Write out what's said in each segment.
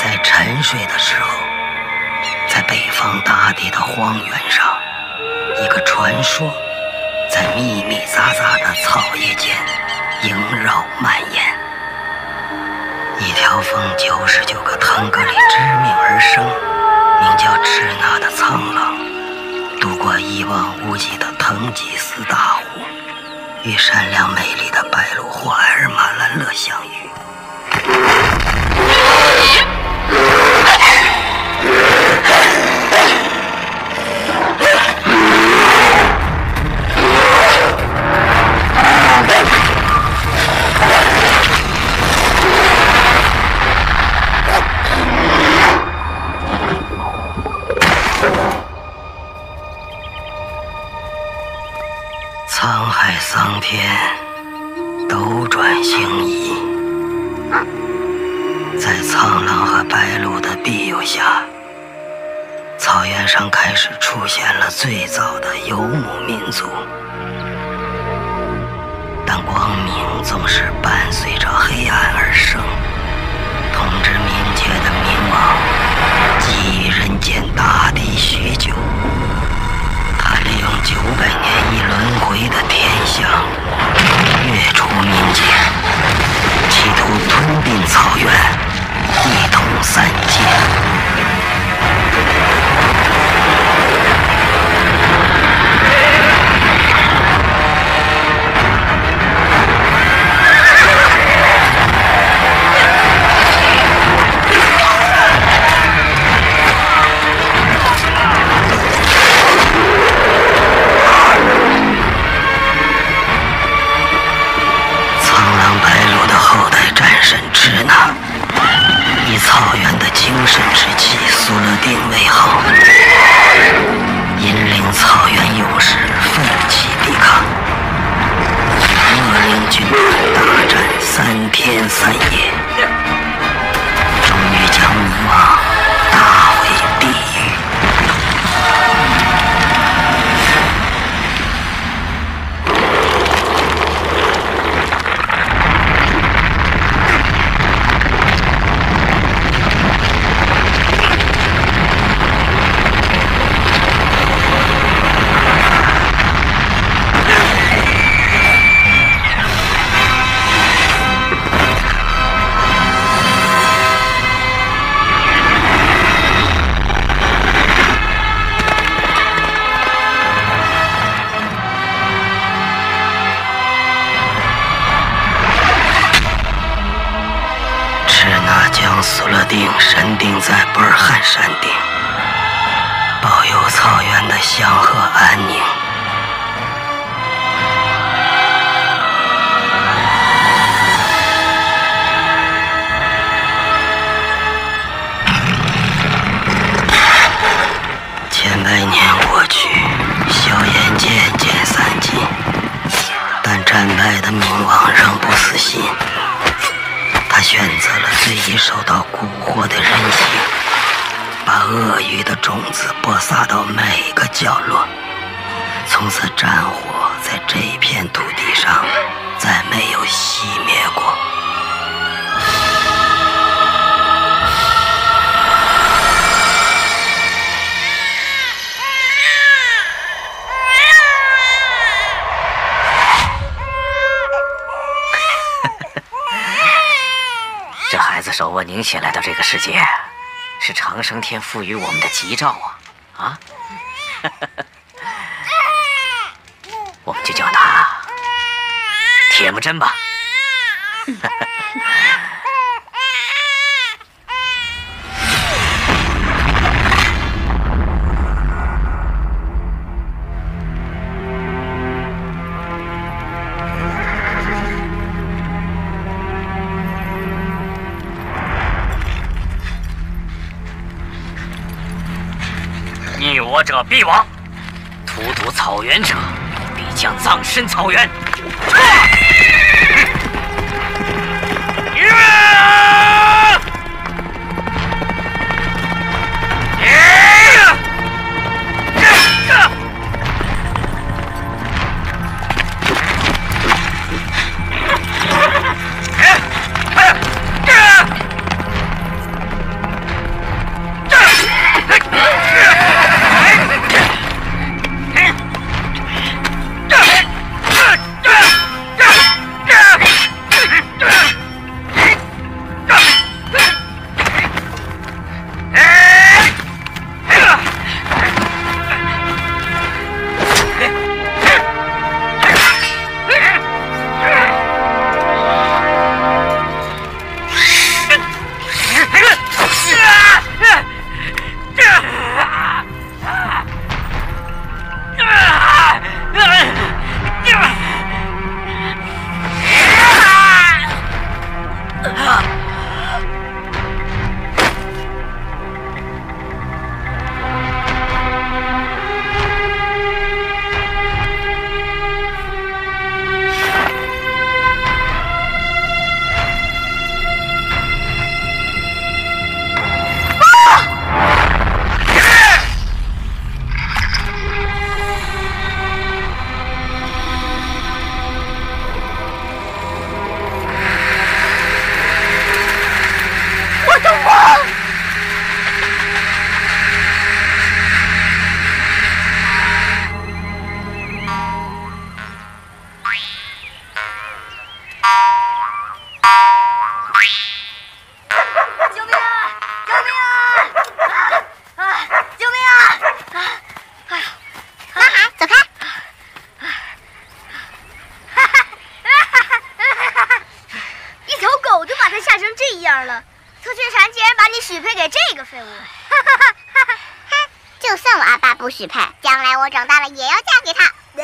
在沉睡的时候，在北方大地的荒原上，一个传说在密密匝匝的草叶间萦绕蔓延。一条奉99个腾格里之命而生，名叫赤那的苍狼，渡过一望无际的腾吉斯大湖，与善良美丽的白鹭或埃尔马兰勒相遇。沧海桑田，斗转星移，在苍狼和白鹭的庇佑下，草原上开始出现了最早的游牧民族。但光明总是伴随着黑暗而生，统治冥界的冥王觊觎人间大地许久，他利用900年一轮回的天象，跃出冥界，企图吞并草原，一统三界。以草原的精神之气苏勒定为号，引领草原勇士奋起抵抗，恶灵军团大战3天3夜，终于将冥王打回地狱。苏勒定神定在布尔汉山顶，保佑草原的祥和安宁。千百年过去，硝烟渐渐散尽，但战败的冥王仍不死心。他选择了最易受到蛊惑的人性，把恶欲的种子播撒到每个角落。从此战火在这片土地上再没有熄灭过。 这孩子手握您写来的这个世界，是长生天赋予我们的吉兆啊！我们就叫他铁木真吧。逆我者必亡，荼毒草原者必将葬身草原。 配给这个废物。 就算我阿爸不许配，将来我长大了也要嫁给他。那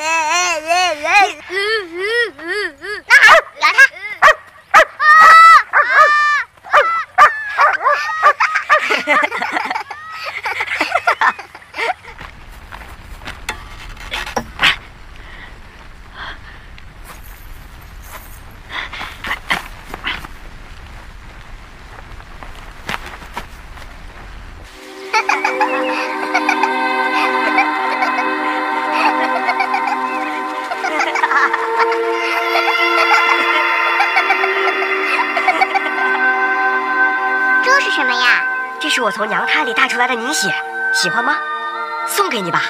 好，咬他。这是什么呀？ 这是我从娘胎里带出来的凝血，喜欢吗？送给你吧。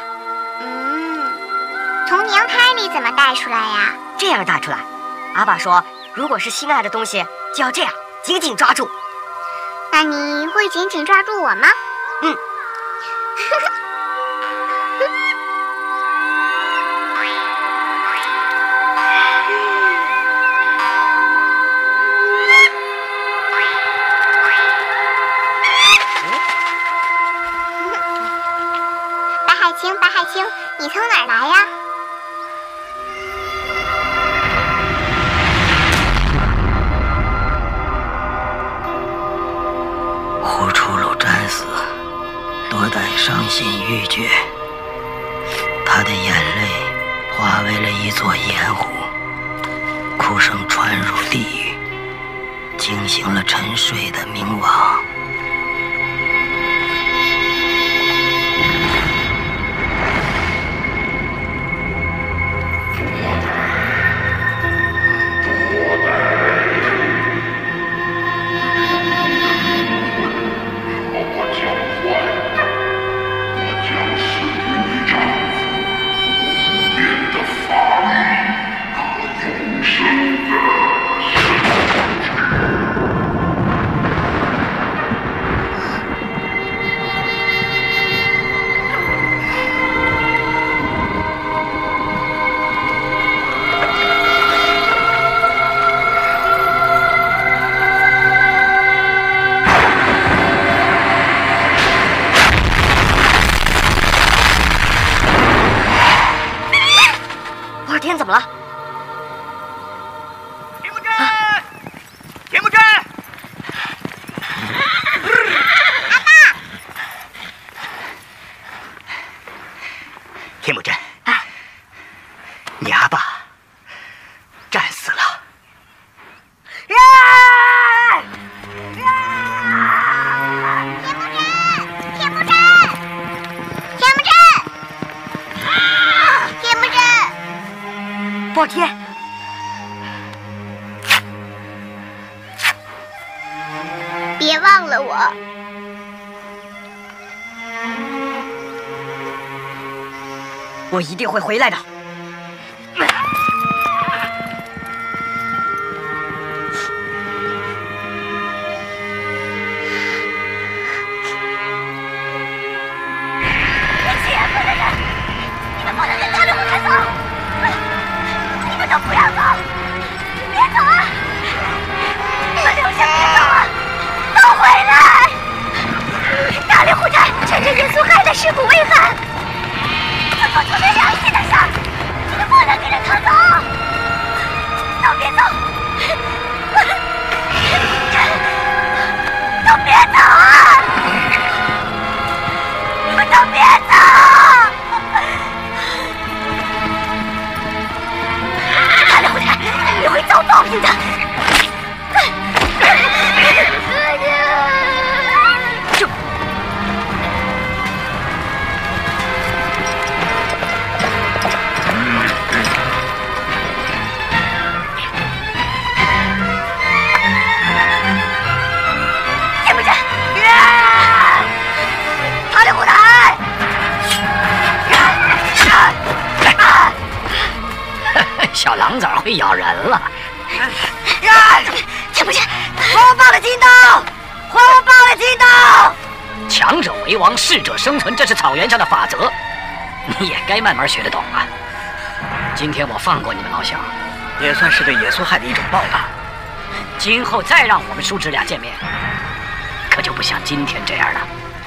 从娘胎里怎么带出来呀？ 这样带出来。阿爸说，如果是心爱的东西，就要这样紧紧抓住。 那你会紧紧抓住我吗？ 嗯。 白海清，你从哪儿来呀？ 呼出路战死，多带伤心欲绝。他的眼泪化为了一座盐湖，哭声传入地狱，惊醒了沉睡的冥王。 怎么了？ 田木真，田木真， 阿爸， 田木真，你阿爸战死了。 暴天， 别忘了我。 我一定会回来的。 都不要走！别走啊！你们留下，别走啊！都回来！大力虎战趁着耶稣害的尸骨未寒，要做出点良心的事儿，你们不能跟着他走！都别走！都别走啊！你们都别走！你会遭报应的。 就见不见？他的舞台！ 小狼崽会咬人了！ 听不见！ 还我爸的金刀！还我爸的金刀！ 强者为王，适者生存，这是草原上的法则，你也该慢慢学得懂啊。今天我放过你们老小，也算是对耶稣害的一种报答。今后再让我们叔侄俩见面，可就不像今天这样了。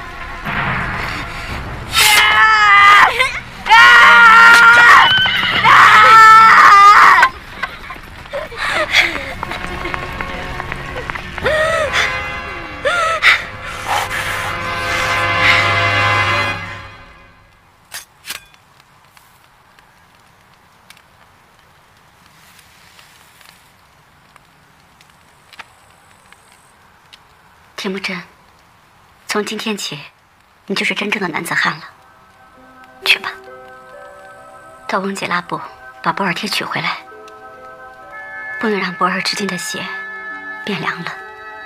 铁木真，从今天起，你就是真正的男子汉了。去吧，到翁杰拉部把博尔贴取回来，不能让博尔至今的血变凉了。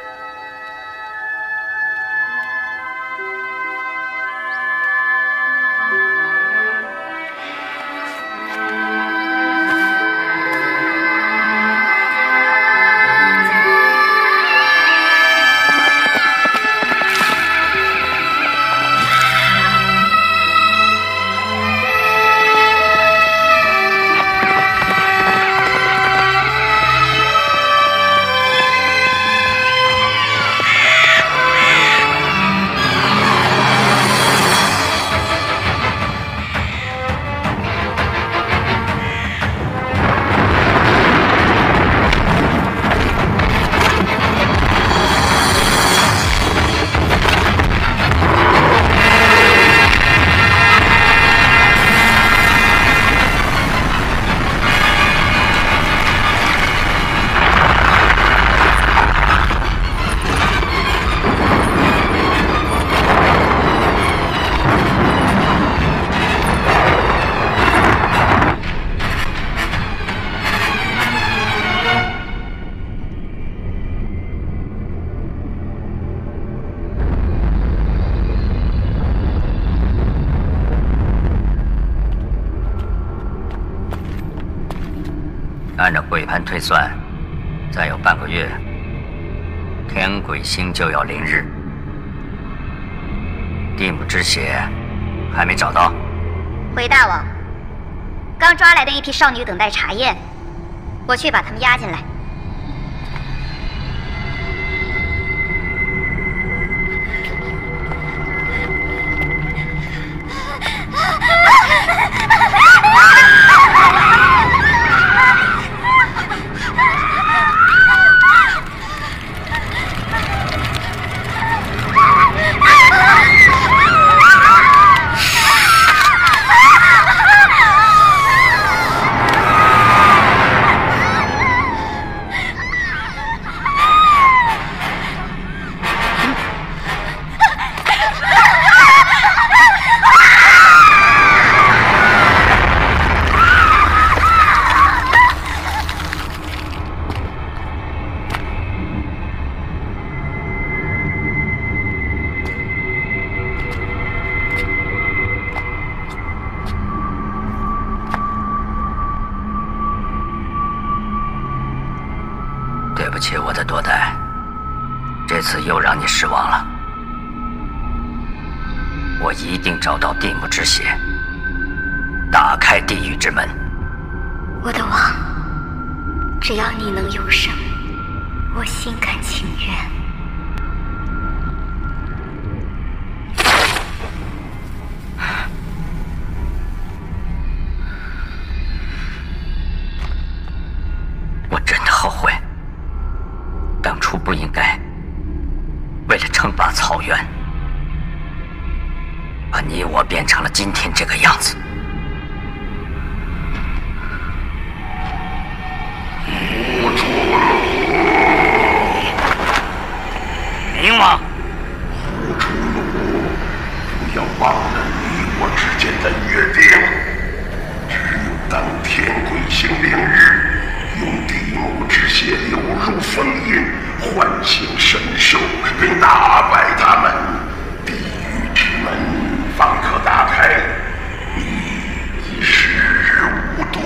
按照鬼盘推算，再有半个月，天鬼星就要临日。地母之血还没找到。 回大王，刚抓来的一批少女等待查验，我去把她们押进来。 对不起，我的多代，这次又让你失望了。我一定找到地母之血，打开地狱之门。 我的王，只要你能永生，我心甘情愿。 我真的后悔，当初不应该为了称霸草原，把你我变成了今天这个样子。 我错了， 冥王， 我错了，不要忘了你我之间的约定。只有当天鬼星凌日，用地母之血流入封印，唤醒神兽，并打败他们，地狱之门方可打开。你已时日无多。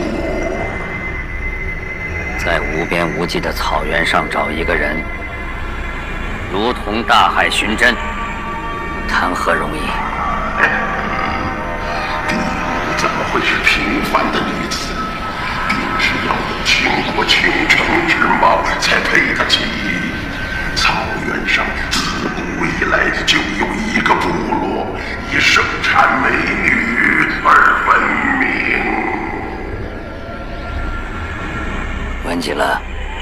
在无边无际的草原上找一个人，如同大海寻针，谈何容易？ 地母怎么会是平凡的女子？定是要有倾国倾城之貌才配得起草原上自古以来就有一个部落以生产美女而闻名。 问起了，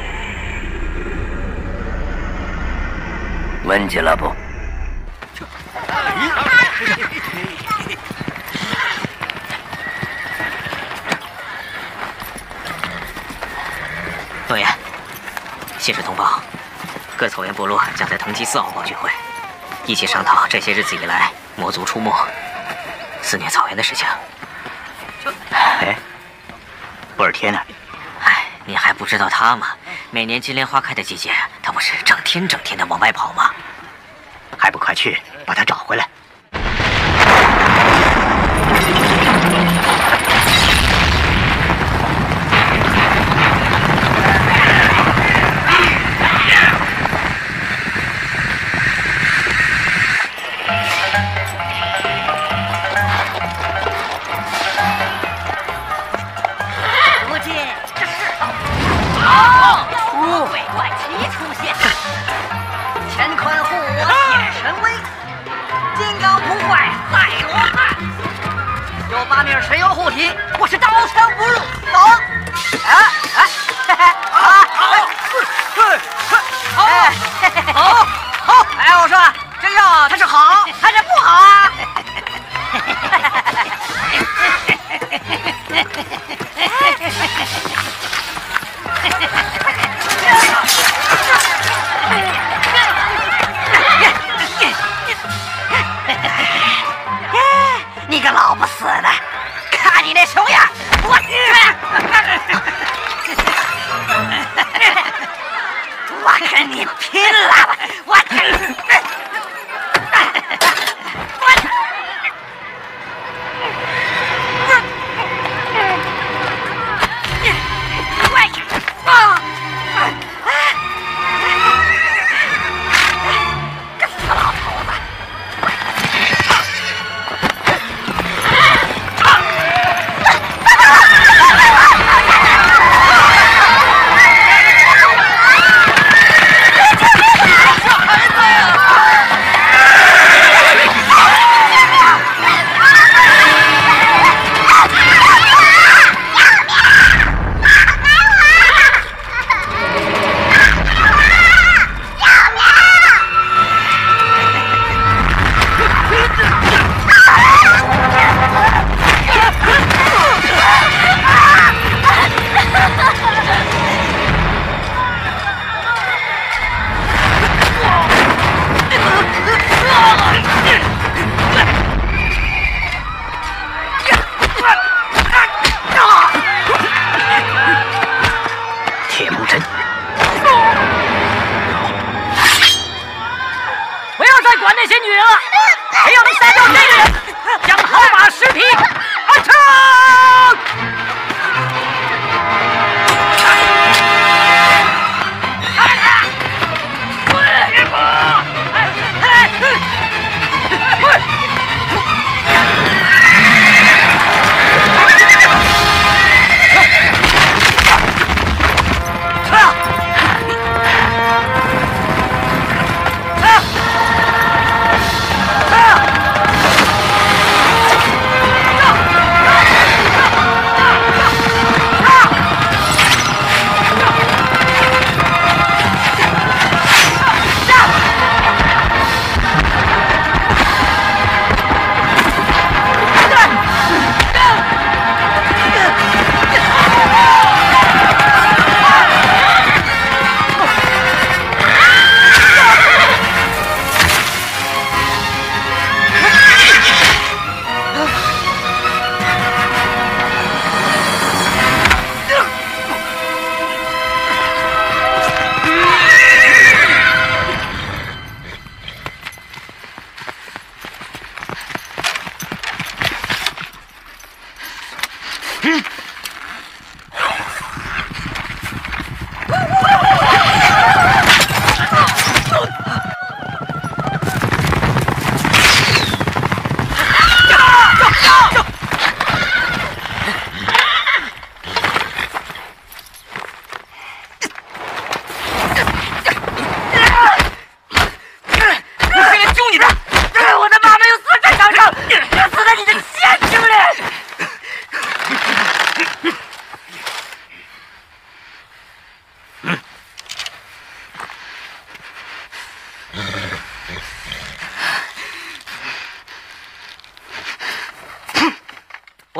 问起了不？ 诺言，信使通报，各草原部落将在藤吉4号堡聚会，一起商讨这些日子以来魔族出没、肆虐草原的事情。 哎，布尔贴呢？ 哎，你还不知道他吗？每年金莲花开的季节，他不是整天的往外跑吗？ 还不快去把他找回来！ 8名神游护体，我是刀枪不入。走！好！哎，我说这药它是好还是不好啊？你个老不死的！看你那熊样，我跟你拼了！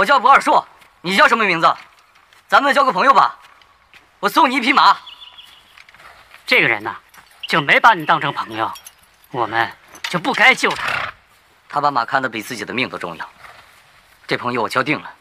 我叫博尔硕，你叫什么名字？咱们交个朋友吧，我送你一匹马。 这个人呢，就没把你当成朋友，我们就不该救他。 他把马看得比自己的命都重要，这朋友我交定了。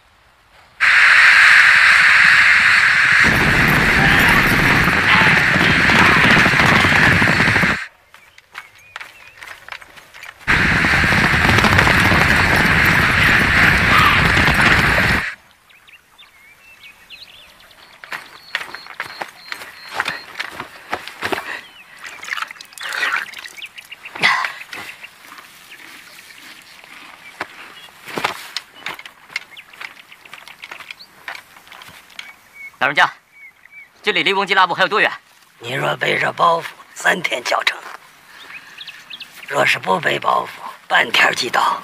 老人家，这里离翁吉拉布还有多远？ 你若背着包袱，3天脚程；若是不背包袱，半天即到。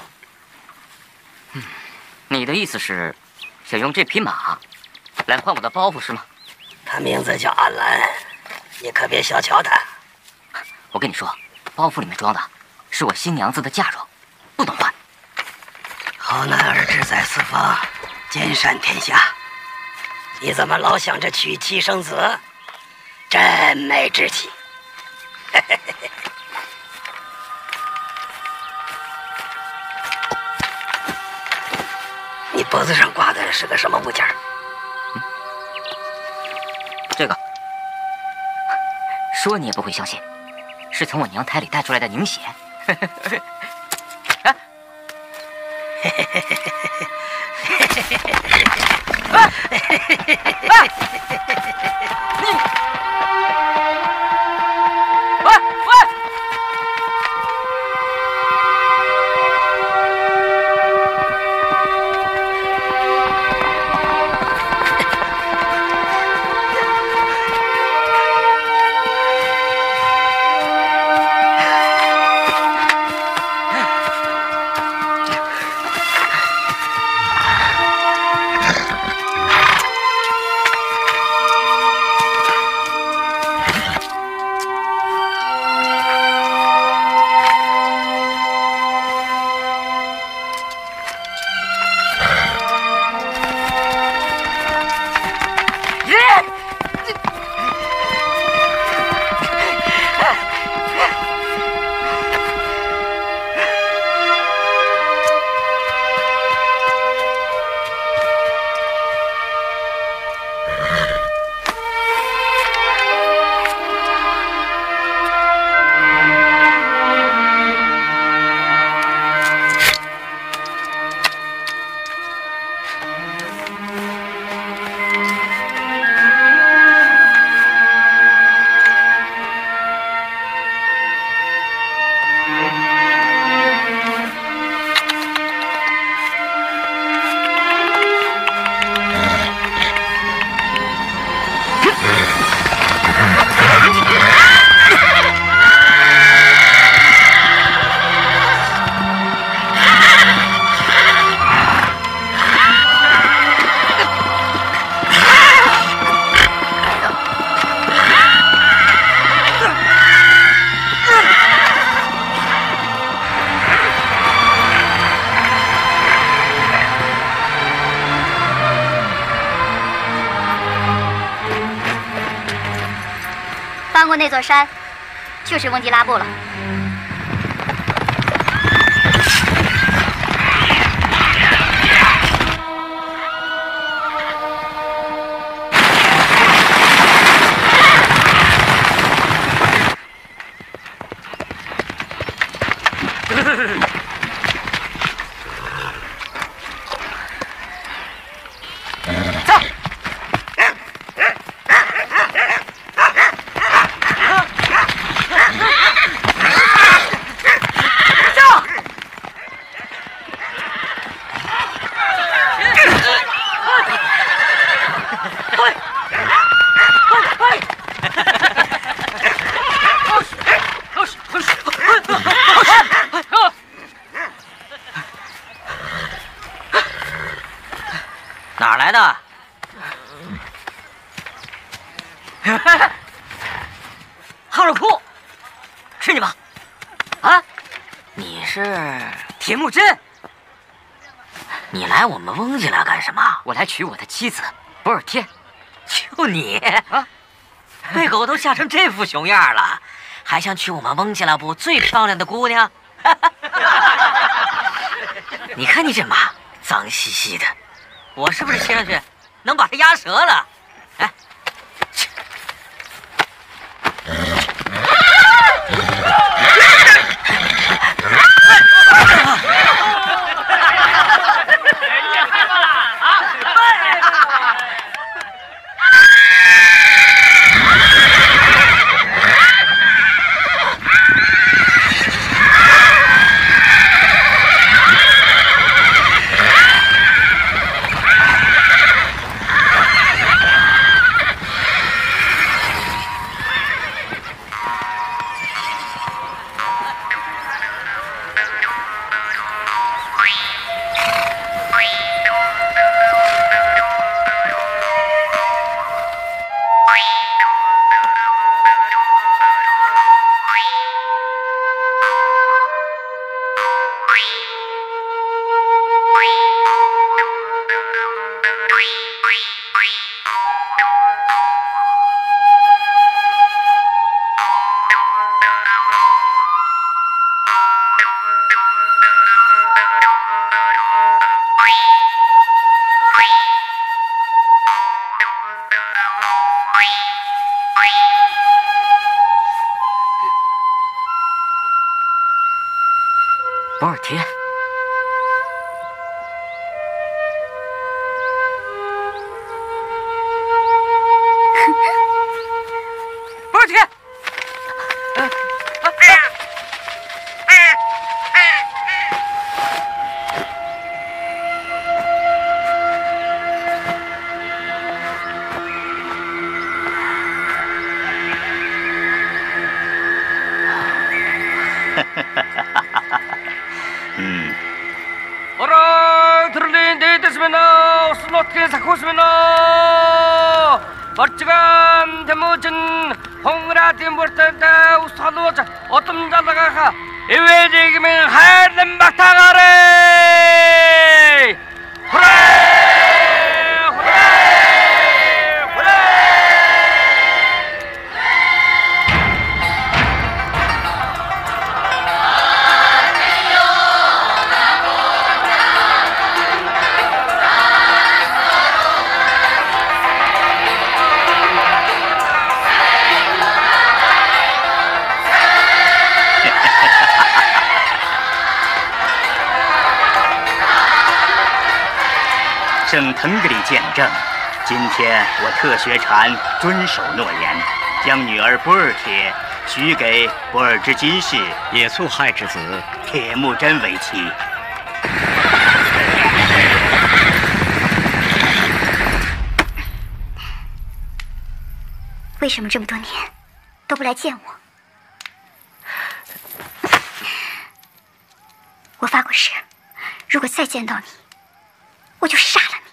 你的意思是，想用这匹马来换我的包袱是吗？ 他名字叫阿兰，你可别小瞧他。 我跟你说，包袱里面装的是我新娘子的嫁妆，不能换。 好男儿志在四方，兼善天下。你怎么老想着娶妻生子？真没志气！你脖子上挂的是个什么物件？ 这个，说你也不会相信，是从我娘胎里带出来的凝血。 翻过那座山，就是翁吉拉布了。 哪儿来的？哈尔库，是你吗？啊，你是铁木真？ 你来我们翁家来干什么？ 我来娶我的妻子博尔贴。 就你啊，被狗都吓成这副熊样了，还想娶我们翁家来部最漂亮的姑娘？你看你这马脏兮兮的，我是不是骑上去能把它压折了？哎。 博尔贴， 博尔贴， 어라 들린 데 됐으면은 무슨 어떻게 사고 있으면은 멀쩡한 대모진 홍라디 물때다 우사노자 어떤 자다가 이외지기면 하얀 막타가래 후레 후레 후레 圣腾格里见证，今天我特学禅遵守诺言，将女儿博尔帖许给博尔之金氏野醋亥之子铁木真为妻。 为什么这么多年都不来见我？我发过誓，如果再见到你，我就杀了你。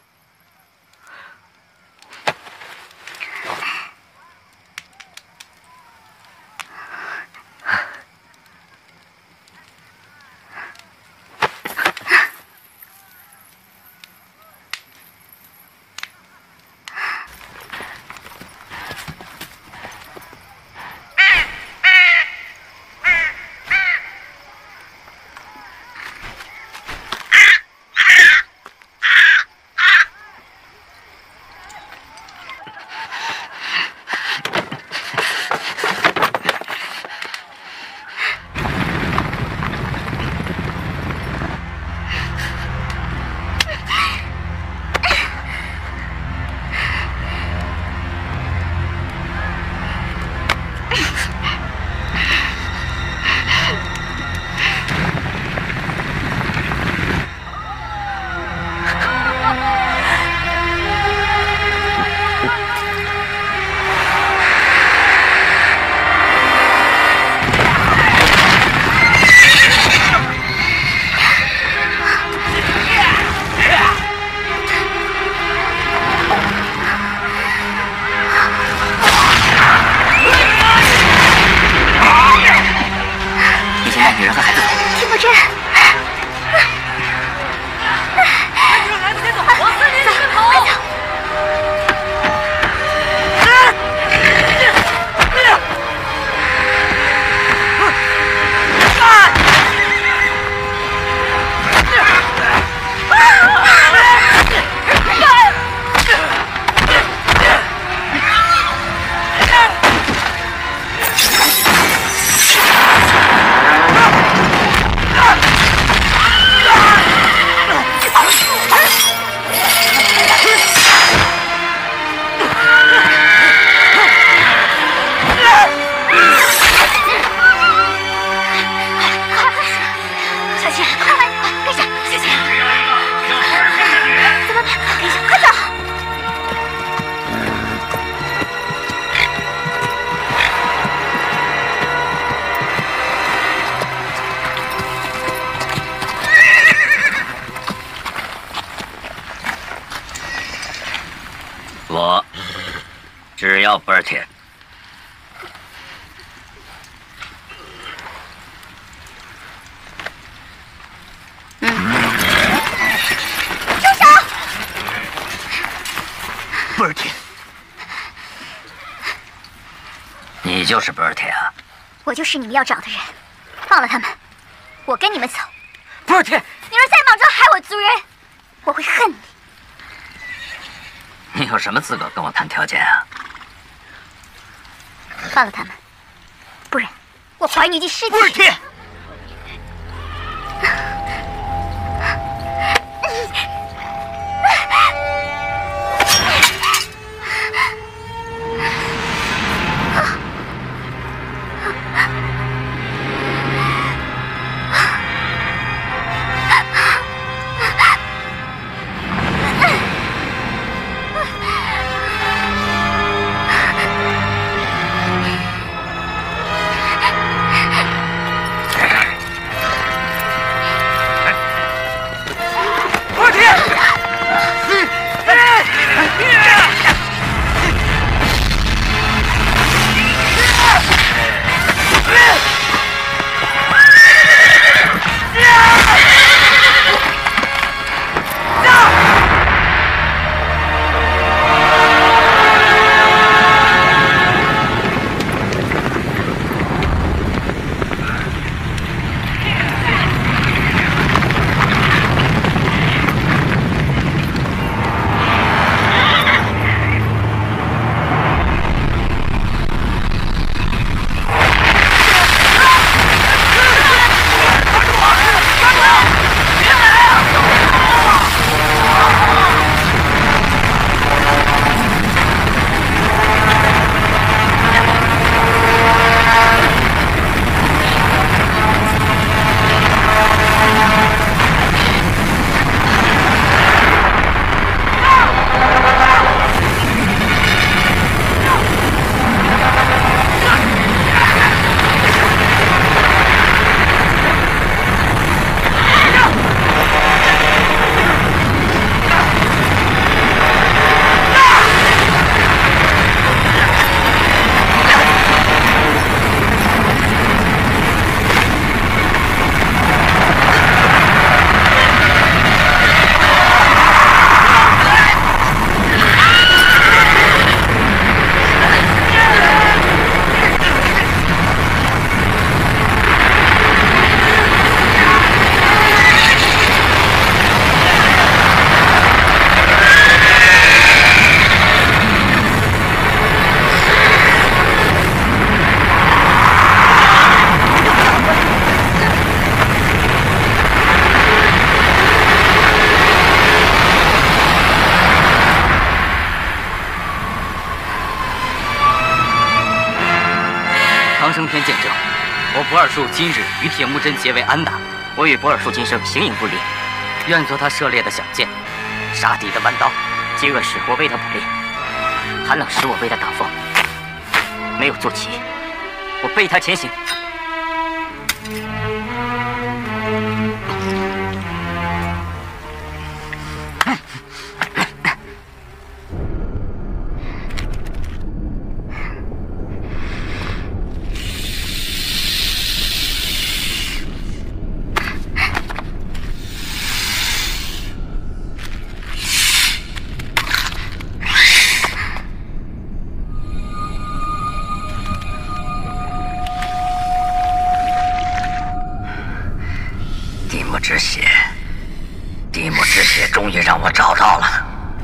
只要波尔铁。 住手！ 波尔铁， 你就是波尔铁啊？ 我就是你们要找的人，放了他们，我跟你们走。 波尔铁， 你若再莽撞害我族人，我会恨你。 你有什么资格跟我谈条件啊？ 放了他们，不然我怀你一具尸体。 波尔铁。 生篇见证，我博尔术今日与铁木真结为安党，我与博尔术今生形影不离，愿做他射猎的小箭，杀敌的弯刀。饥饿时我为他捕猎，寒冷时我为他挡风。没有坐骑，我背他前行。 地母之血终于让我找到了。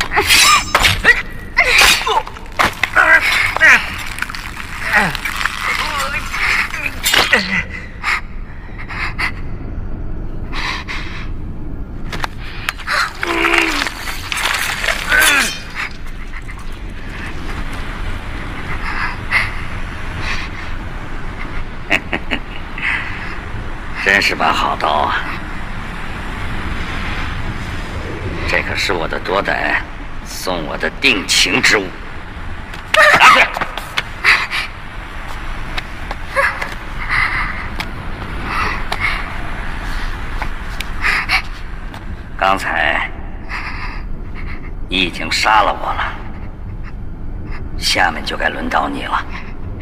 真是把好刀啊！这可是我的多代送我的定情之物。拿去！刚才你已经杀了我了， 下面就该轮到你了。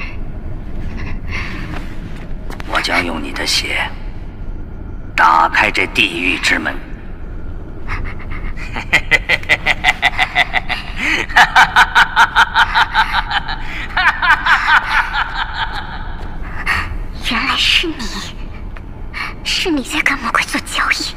我将用你的血打开这地狱之门。 原来是你，是你在跟魔鬼做交易。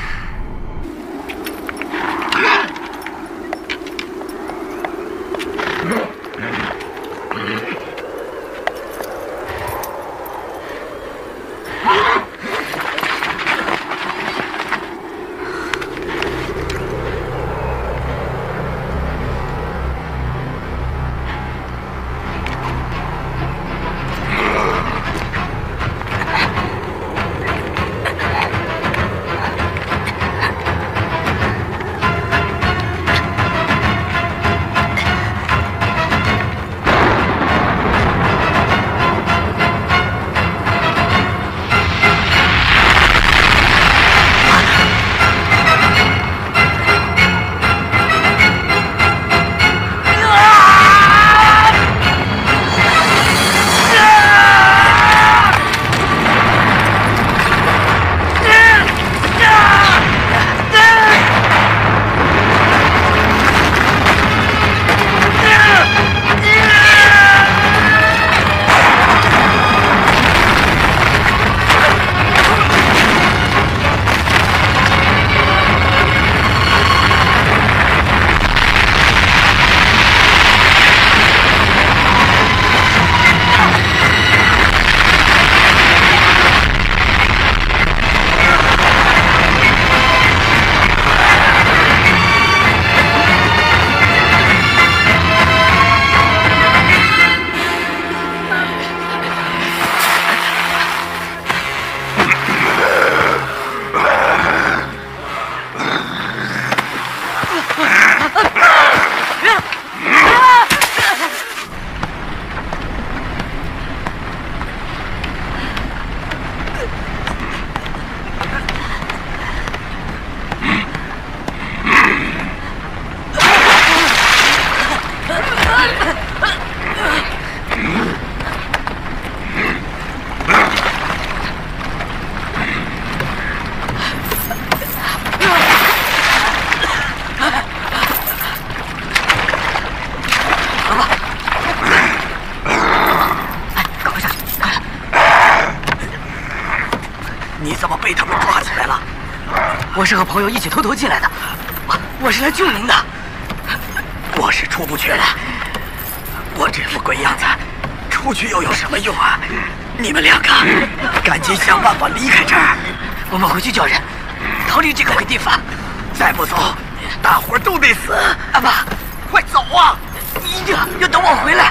我是和朋友一起偷偷进来的，我是来救您的。我是出不去了，我这副鬼样子，出去又有什么用啊？你们两个赶紧想办法离开这儿，我们回去叫人逃离这个鬼地方。再不走，大伙儿都得死。阿爸，快走啊！你一定要等我回来。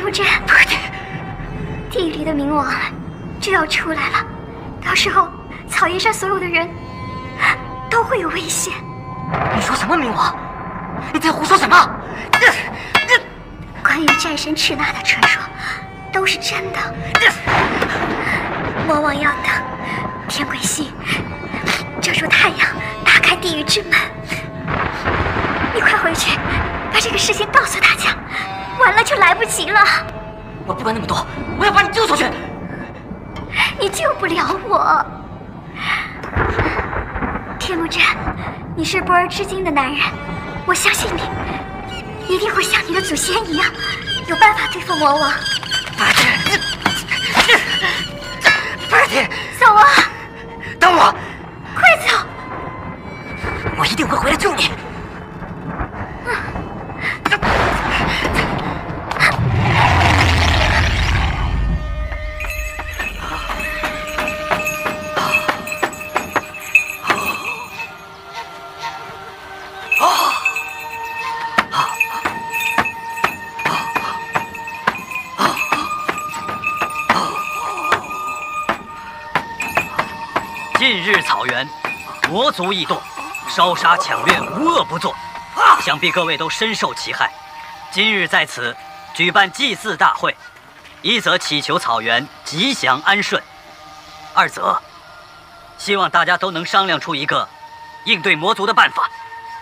天不真，地狱里的冥王就要出来了，到时候草原上所有的人都会有危险。 你说什么冥王？你在胡说什么？ 关于战神赤纳的传说都是真的。魔王要等天鬼星遮住太阳，打开地狱之门。你快回去把这个事情告诉大家，晚了就来不及了。 我不管那么多，我要把你救出去。 你救不了我。天目真，你是不二之境的男人，我相信你一定会像你的祖先一样，有办法对付魔王。 不是， 走啊！ 等我， 快走！ 我一定会回来救你。 近日草原，魔族异动，烧杀抢掠，无恶不作，想必各位都深受其害。今日在此举办祭祀大会，一则祈求草原吉祥安顺，二则希望大家都能商量出一个应对魔族的办法。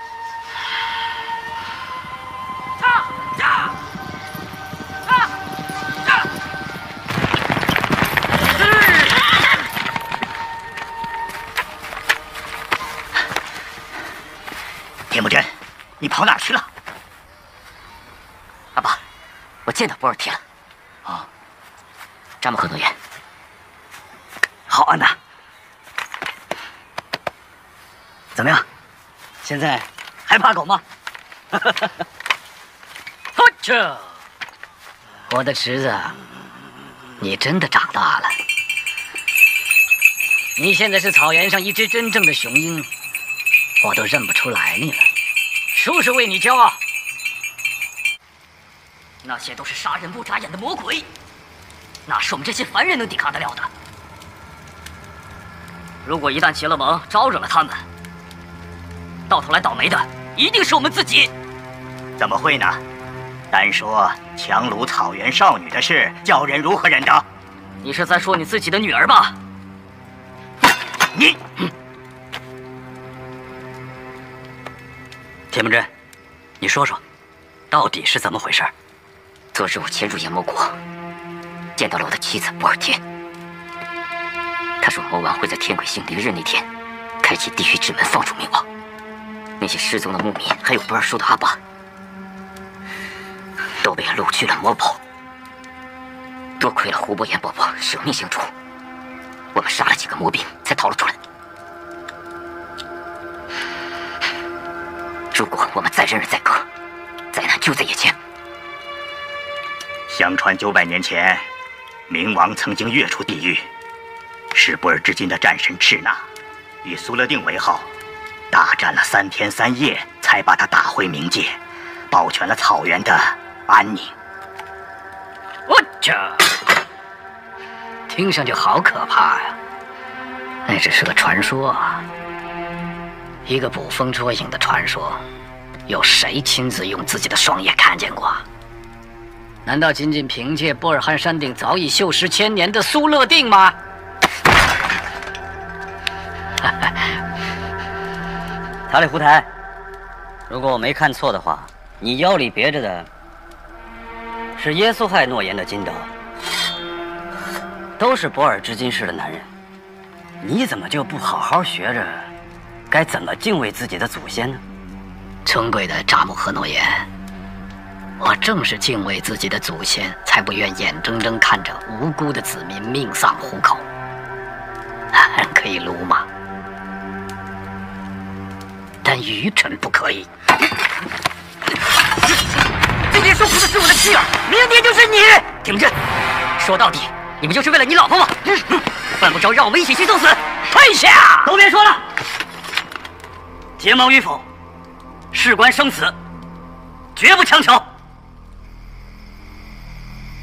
田木真，你跑哪儿去了？ 阿爸，我见到博尔提了。 啊， 扎木合诺言。 好，安娜，怎么样？现在还怕狗吗？ 这，我的侄子，你真的长大了。你现在是草原上一只真正的雄鹰，我都认不出来你了。叔叔为你骄傲。那些都是杀人不眨眼的魔鬼，哪是我们这些凡人能抵抗得了的？如果一旦结了盟，招惹了他们，到头来倒霉的一定是我们自己。 怎么会呢？单说强掳草原少女的事，叫人如何忍得？ 你是在说你自己的女儿吧？ 你， 田木真，你说说，到底是怎么回事？ 昨日我潜入炎魔国，见到了我的妻子博尔天。他说魔王会在天鬼星凌日那天，开启地狱之门，放逐冥王。那些失踪的牧民，还有不二叔的阿爸，都被掳去了魔堡。多亏了胡伯言伯伯舍命相助，我们杀了几个魔兵，才逃了出来。如果我们再忍忍再割，灾难就在眼前。 相传900年前，冥王曾经跃出地狱，是不尔之境的战神赤纳与苏勒定为号，大战了3天3夜，才把他打回冥界，保全了草原的安宁。 我这听上去好可怕呀！那只是个传说啊，一个捕风捉影的传说，有谁亲自用自己的双眼看见过？难道仅仅凭借波尔汉山顶早已锈蚀1000年的苏勒定吗？ 塔里胡台，如果我没看错的话，你腰里别着的是耶稣害诺言的金刀，都是博尔之金氏的男人，你怎么就不好好学着该怎么敬畏自己的祖先呢？ 尊贵的扎木合诺言，我正是敬畏自己的祖先，才不愿眼睁睁看着无辜的子民命丧虎口。可以撸吗？但愚蠢不可以。今天受苦的是我的妻儿，明天就是你。听着，说到底，你们就是为了你老婆吗？犯不着让我们一起去送死。退下！ 都别说了，结盟与否，事关生死，绝不强求。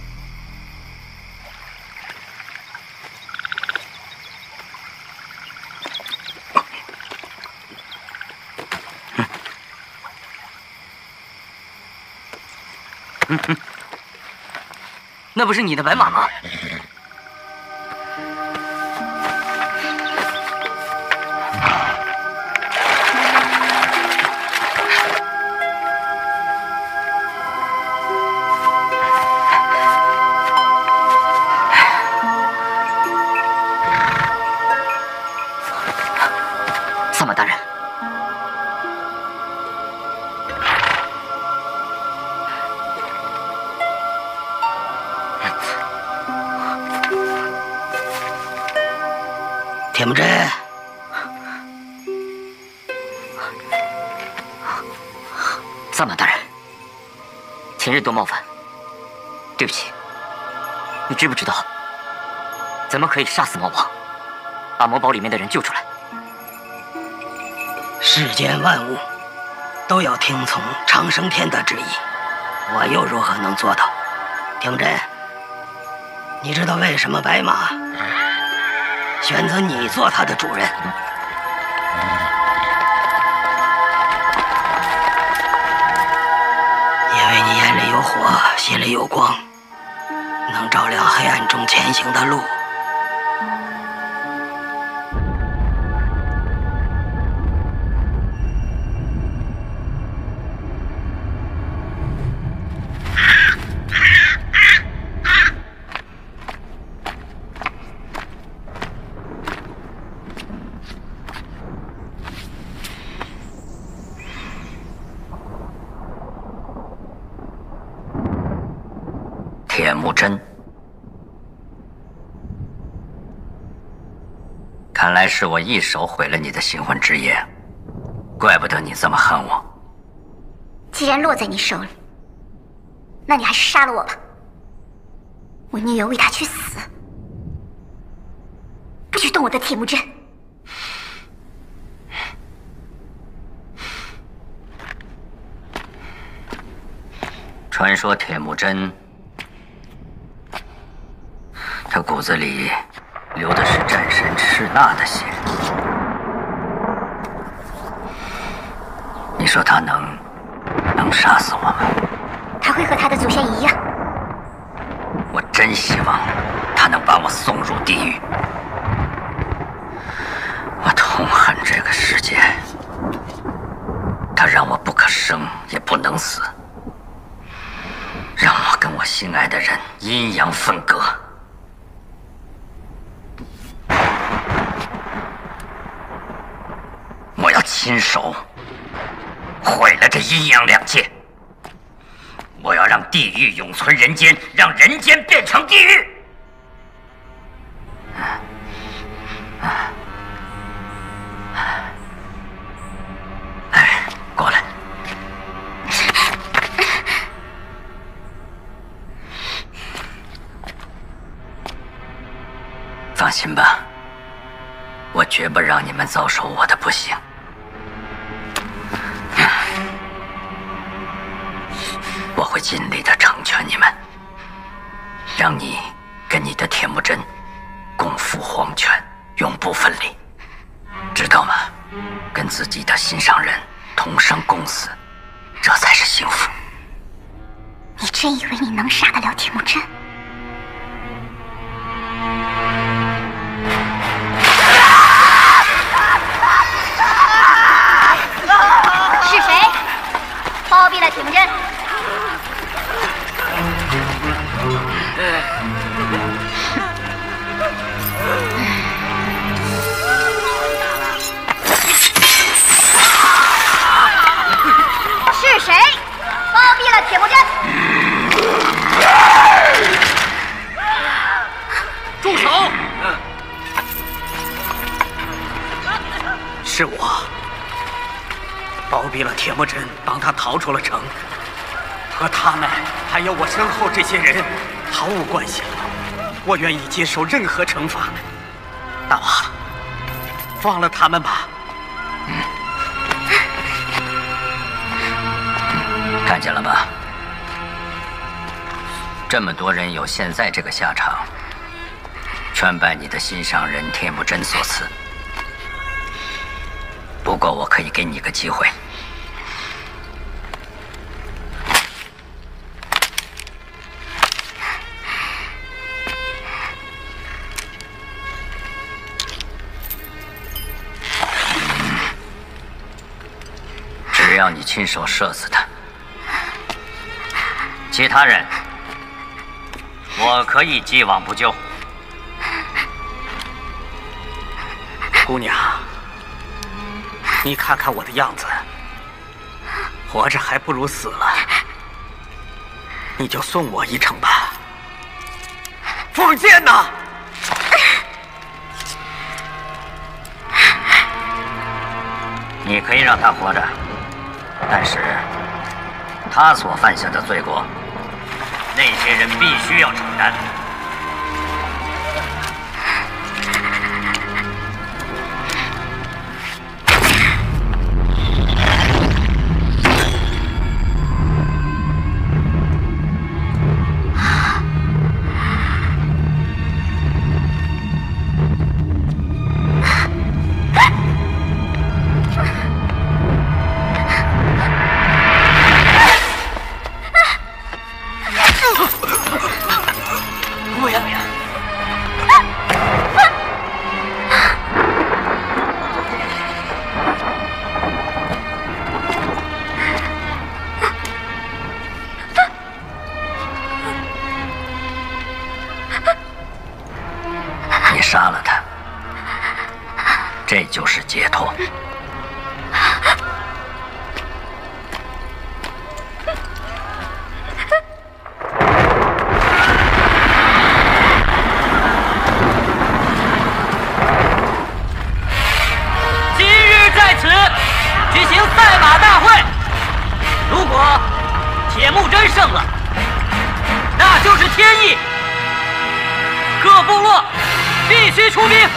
那不是你的白马吗？ 萨满大人， 铁木真， 萨满大人，前日多冒犯，对不起。你知不知道，怎么可以杀死魔王，把魔堡里面的人救出来？ 世间万物都要听从长生天的旨意，我又如何能做到？铁木真，你知道为什么白马选择你做它的主人？因为你眼里有火，心里有光，能照亮黑暗中前行的路。 铁木真，看来是我一手毁了你的新婚之夜，怪不得你这么恨我。 既然落在你手里，那你还是杀了我吧。我宁愿为他去死，不许动我的铁木真。 传说铁木真，他骨子里流的是战神赤纳的血。你说他能杀死我吗？ 他会和他的祖先一样。 我真希望他能把我送入地狱。我痛恨这个世界，它让我不可生也不能死，让我跟我心爱的人阴阳分割。我要亲手毁了这阴阳两界。我要让地狱永存人间，让人间变成地狱。哎，过来。放心吧，我绝不让你们遭受我的不幸。我会尽力的成全你们，让你跟你的铁木真共赴黄泉，永不分离，知道吗？跟自己的心上人同生共死，这才是幸福。 你真以为你能杀得了铁木真？是谁包庇了铁木真？是谁包庇了铁木真？ 住手！是我包庇了铁木真，帮他逃出了城，和他们还有我身后这些人毫无关系了。我愿意接受任何惩罚。大王，放了他们吧。 看见了吧？这么多人有现在这个下场，全拜你的心上人铁木真所赐。不过我可以给你个机会， 要你亲手射死他。其他人，我可以既往不咎。 姑娘，你看看我的样子，活着还不如死了。你就送我一程吧。放箭呐！ 你可以让他活着，但是他所犯下的罪过，那些人必须要承担。杀了他，这就是解脱。 今日在此举行赛马大会，如果铁木真胜了，那就是天意。各部落必须出兵。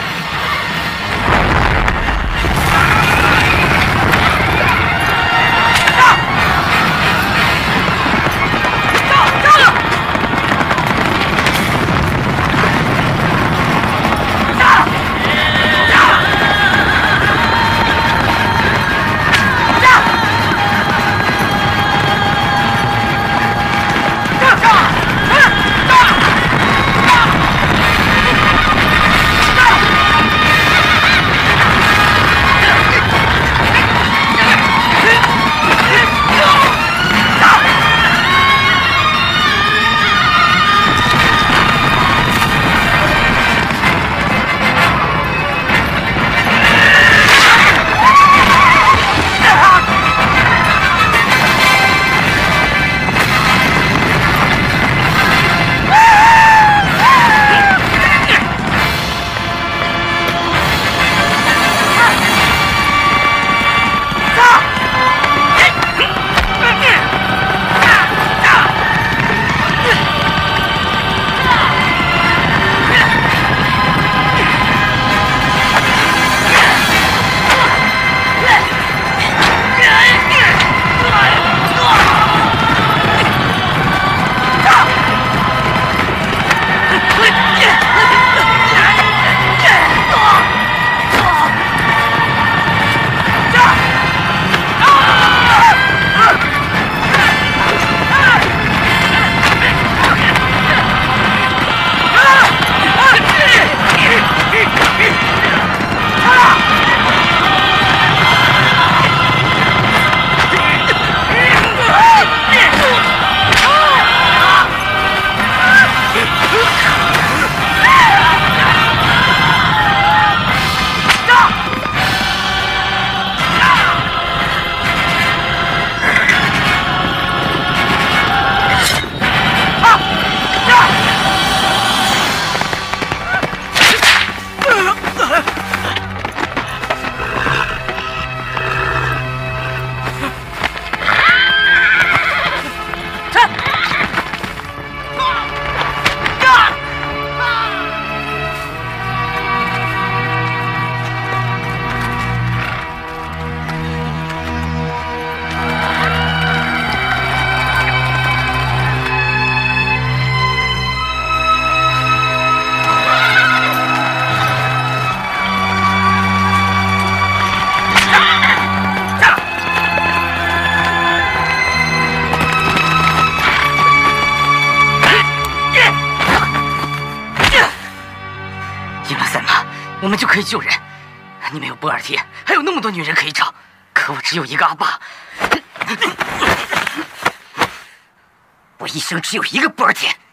我们就可以救人。你们有波尔提，还有那么多女人可以找，可我只有一个阿爸。 我一生只有一个波尔铁。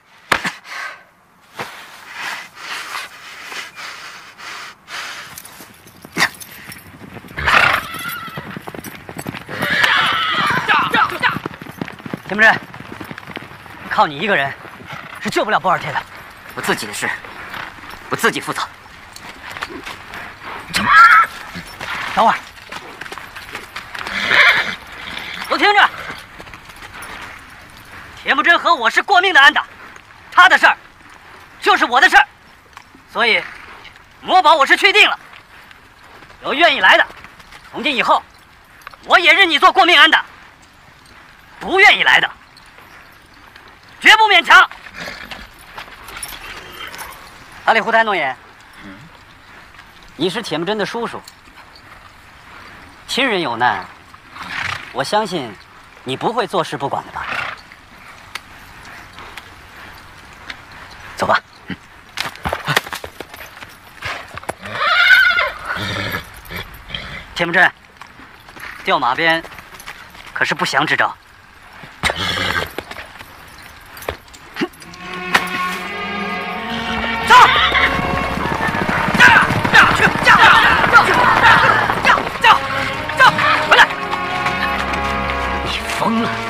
田木真，靠你一个人是救不了波尔铁的。 我自己的事，我自己负责。 等会儿，都听着。田木真和我是过命的安打，他的事儿就是我的事儿，所以魔堡我是确定了。有愿意来的，从今以后我也认你做过命安打。不愿意来的，绝不勉强。阿里胡台诺言，你是铁木真的叔叔，亲人有难，我相信你不会坐视不管的吧？走吧。铁木真，调马鞭可是不祥之兆。 疯了！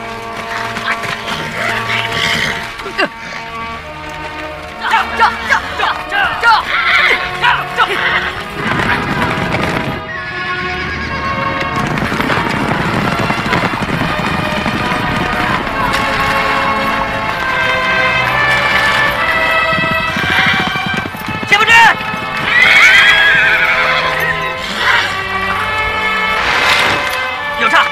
铁木真，有诈！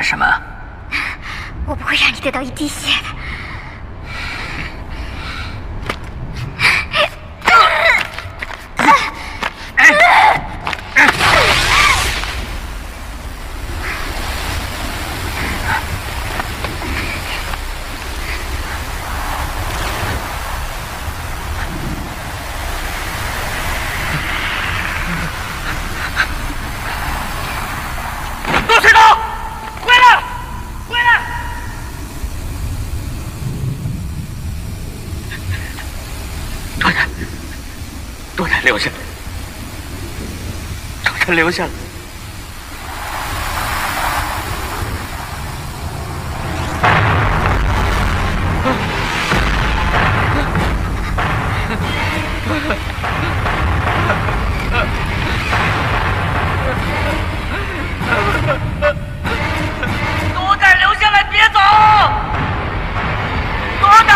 什么？ 我不会让你得到一滴血的。 留下来。 多仔留下来，别走！多仔！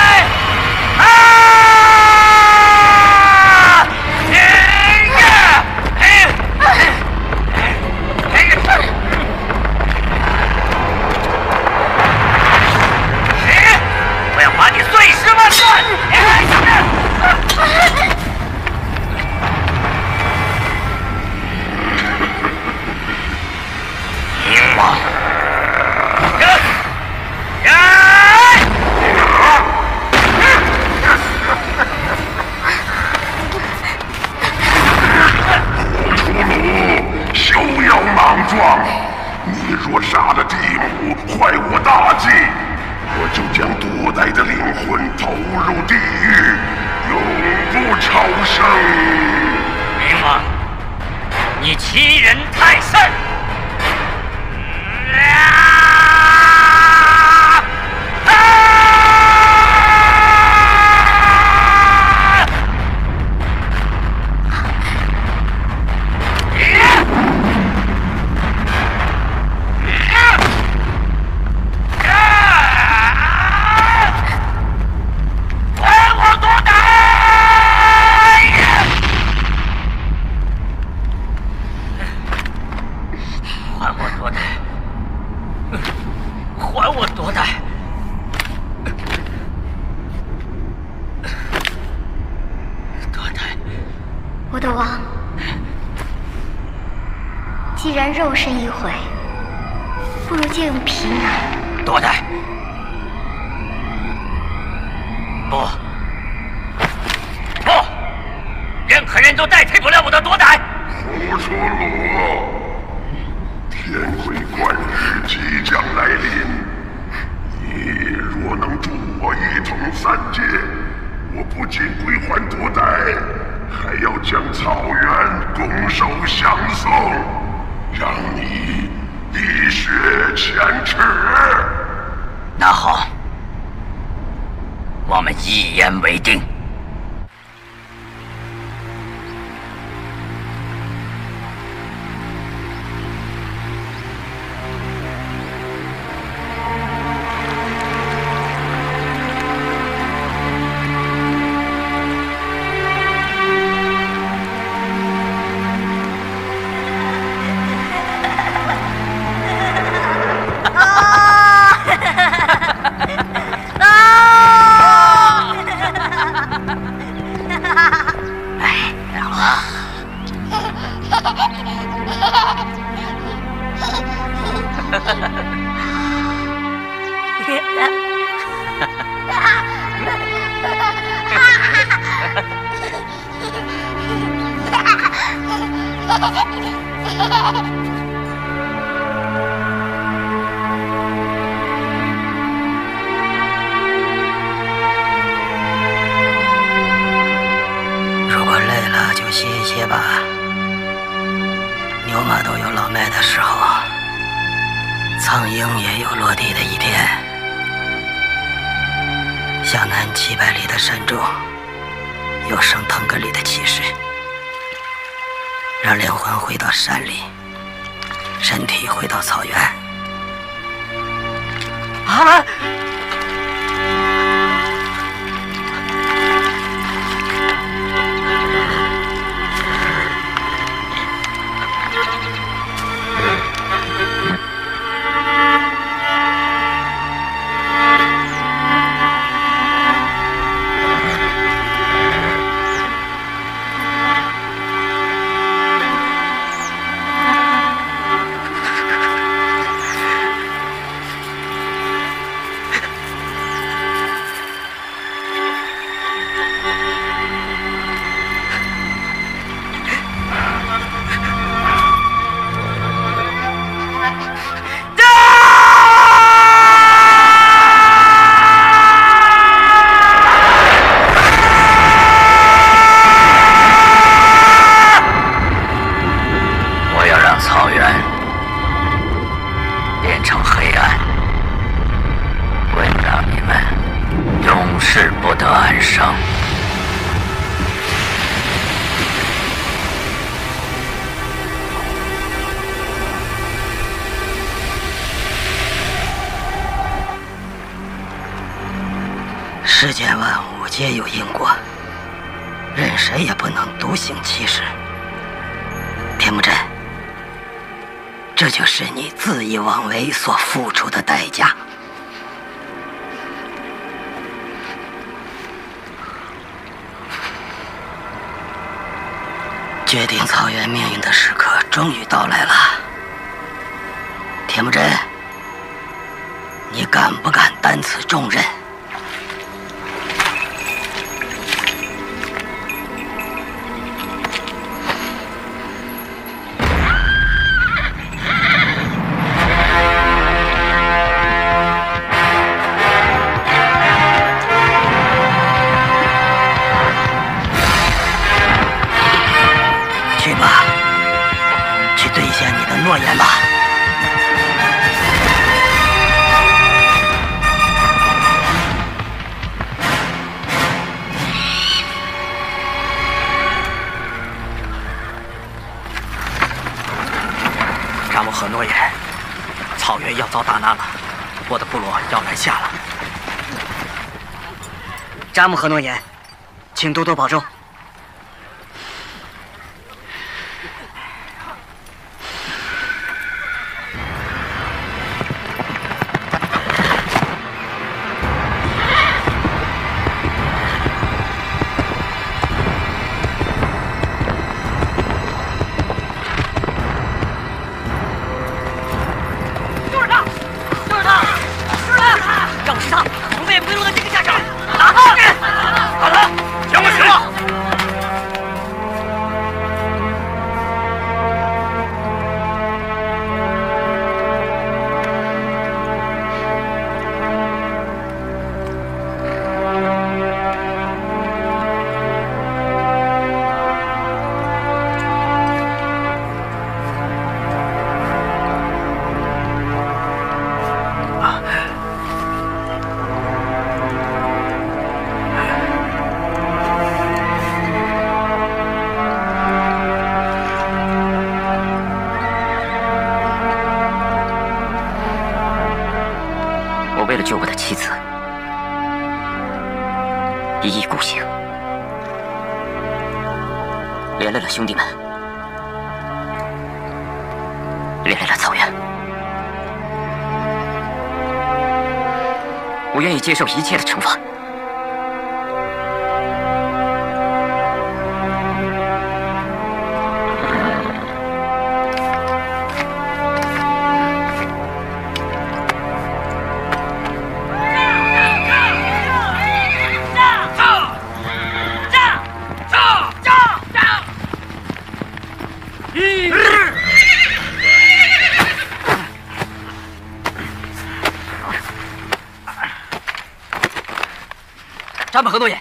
我的王，既然肉身已毁，不如借用皮囊。 多代，不，不，任何人都代替不了我的多代。 胡说罗，天鬼观日即将来临，你若能助我一统三界，我不仅归还多代，还要将草原拱手相送，让你滴血前耻。 那好，我们一言为定。 如果累了就歇一歇吧，牛马都有老迈的时候，苍鹰也有落地的一天。向南700里的山中，有升腾格里的气势，让灵魂回到山里，身体回到草原。 阿门。 世间万物皆有因果，任谁也不能独行其事。田木真，这就是你恣意妄为所付出的代价。决定草原命运的时刻终于到来了，田木真，你敢不敢担此重任？去吧，去兑现你的诺言吧。 扎木合诺言，草原要遭大难了，我的部落要南下了。 扎木合诺言，请多多保重。 为了救我的妻子，一意孤行，连累了兄弟们，连累了草原。我愿意接受一切的惩罚。 扎木合诺言。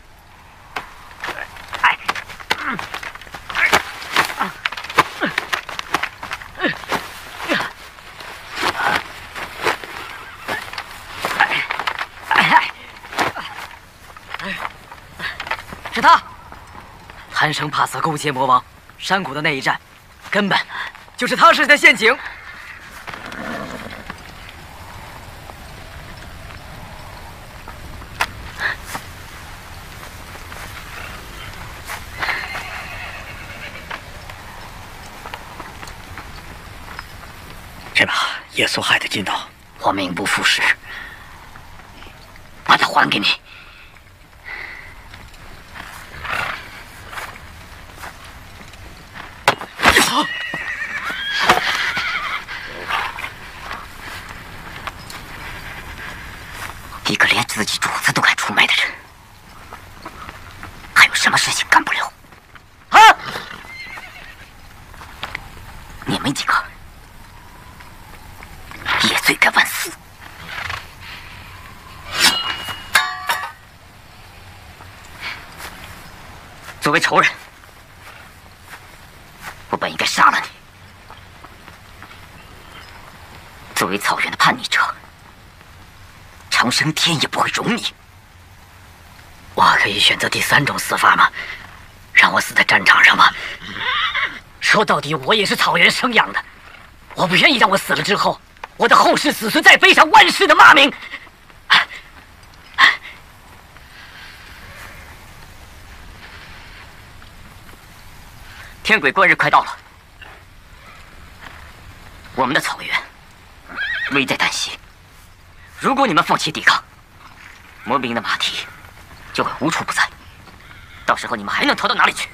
是他，贪生怕死，勾结魔王，山谷的那一战，根本就是他设的陷阱。 这把耶稣海的金刀， 我命不副实，把它还给你。一个连自己主子都敢出卖的人，还有什么事情干不了？啊！你们几个也罪该万死。作为仇人，我本应该杀了你。作为草原的叛逆者，长生天也不会容你。我可以选择第三种死法吗？让我死在战场上吗？说到底，我也是草原生养的，我不愿意让我死了之后，我的后世子孙再背上万世的骂名。 天鬼关日快到了，我们的草原危在旦夕。如果你们放弃抵抗，魔兵的马蹄就会无处不在，到时候你们还能逃到哪里去？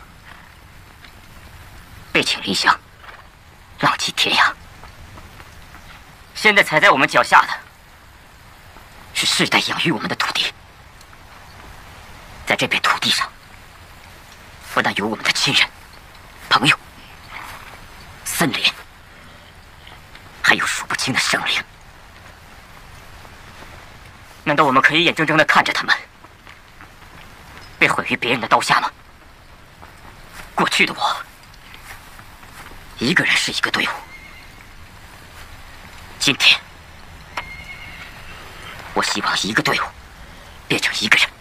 背井离乡，浪迹天涯。现在踩在我们脚下的是世代养育我们的土地，在这片土地上，不但有我们的亲人、朋友、森林，还有数不清的生灵。难道我们可以眼睁睁地看着他们被毁于别人的刀下吗？过去的我，一个人是一个队伍。今天，我希望一个队伍变成一个人，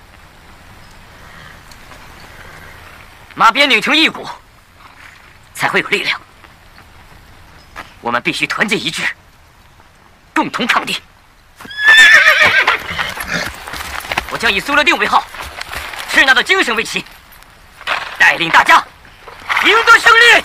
马鞭拧成一股，才会有力量。我们必须团结一致，共同抗敌。我将以苏勒定为号，赤纳的精神为旗，带领大家赢得胜利。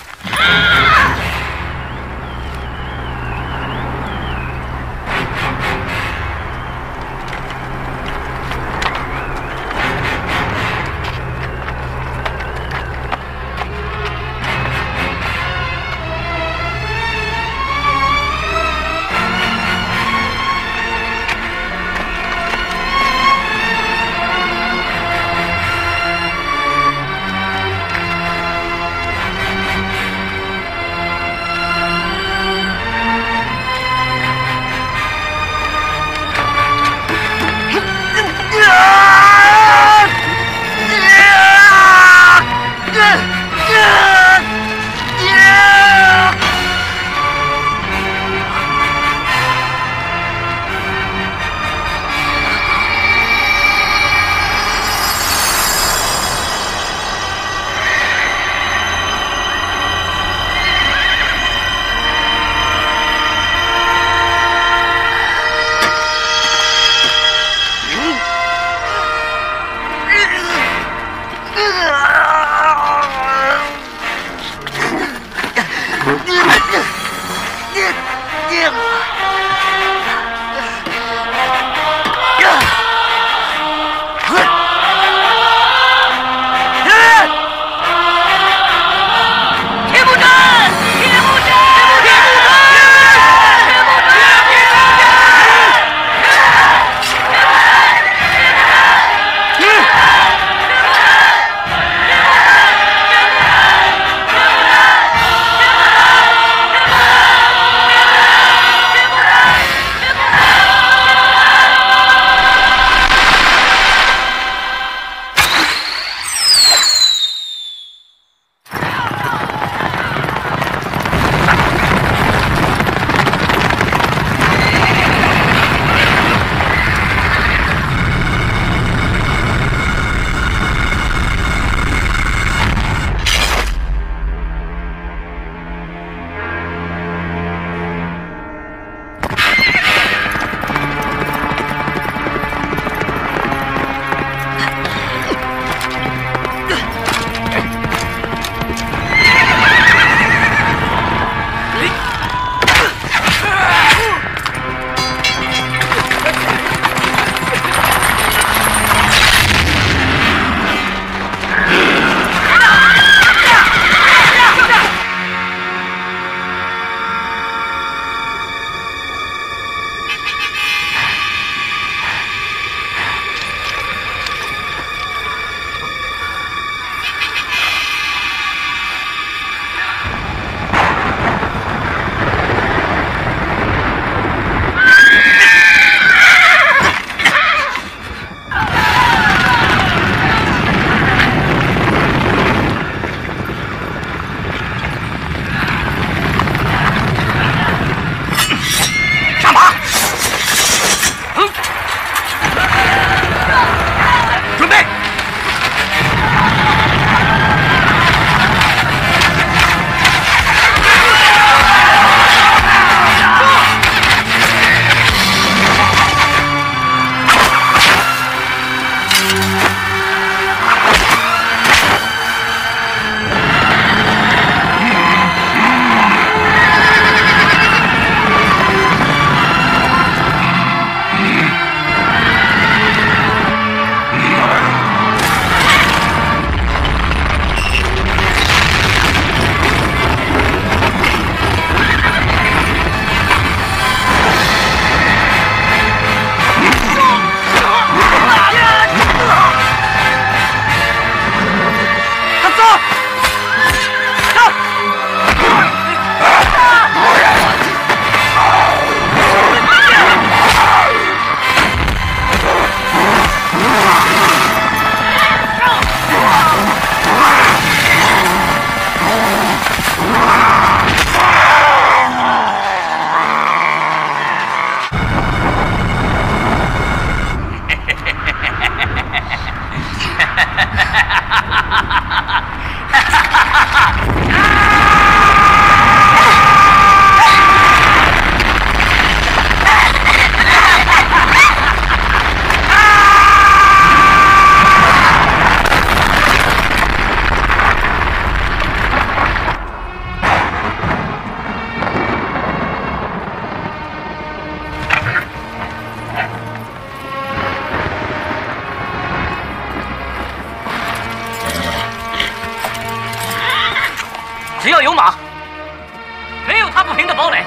只要有马，没有踏不平的堡垒；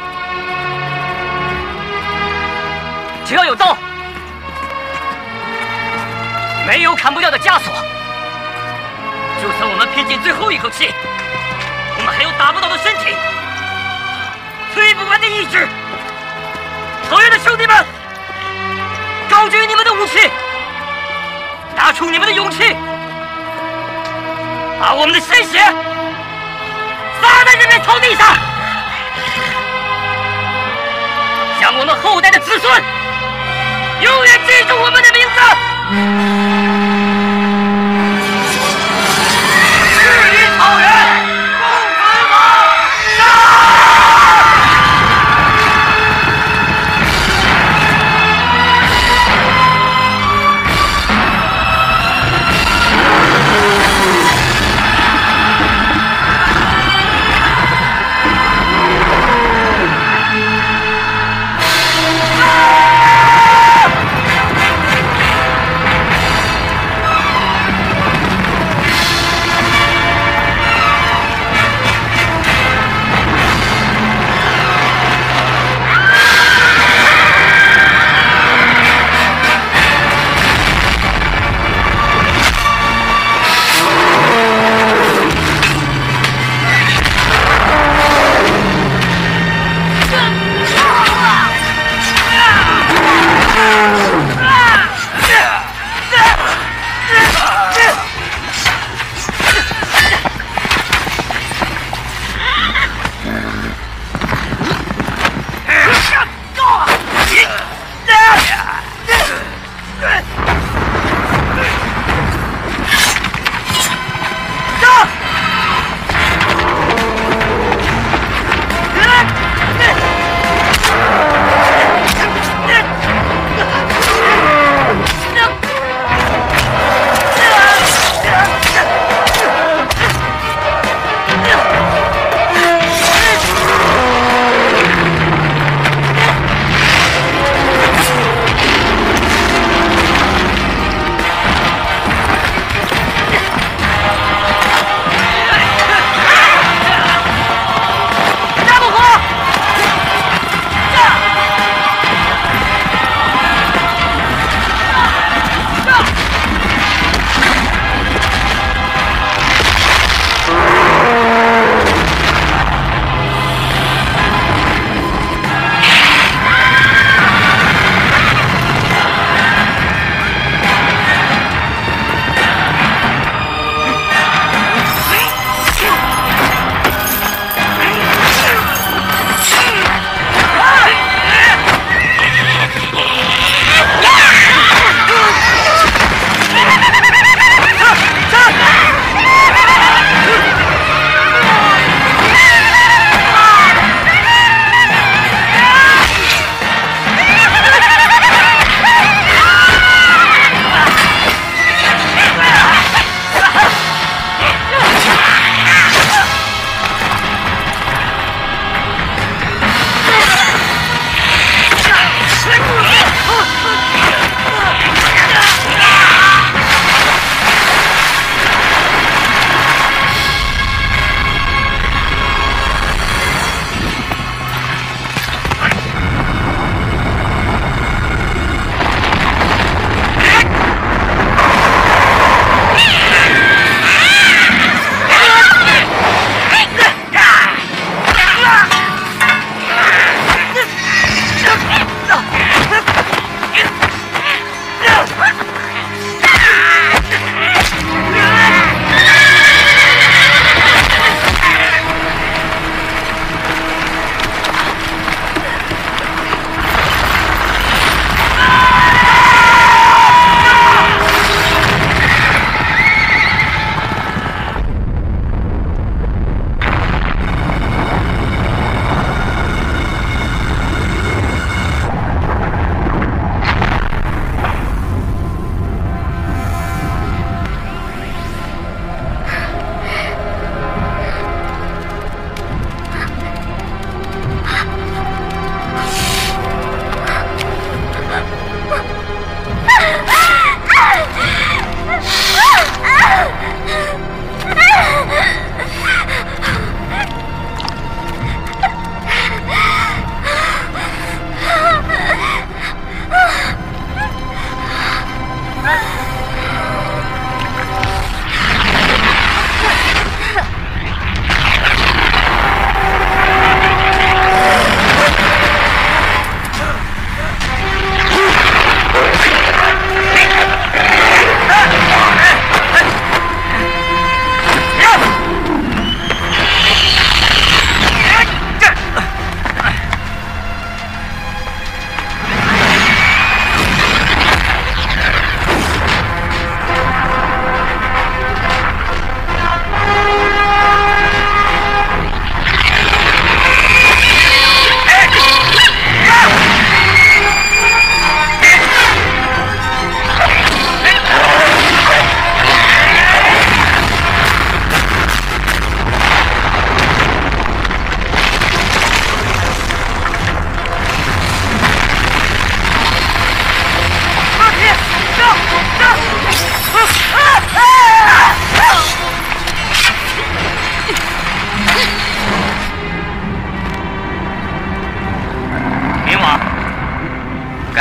只要有刀，没有砍不掉的枷锁。就算我们拼尽最后一口气，我们还有打不倒的身体，摧不完的意志。草原的兄弟们，高举你们的武器，拿出你们的勇气，把我们的鲜血洒在这片草地上，让我们后代的子孙永远记住我们的名字。誓于草原，共子马杀！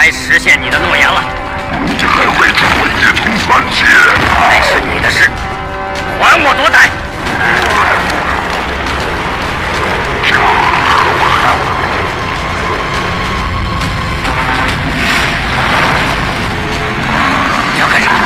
该实现你的诺言了。 你还会跟我一同团结？ 那是你的事，还我夺代。 你要干啥？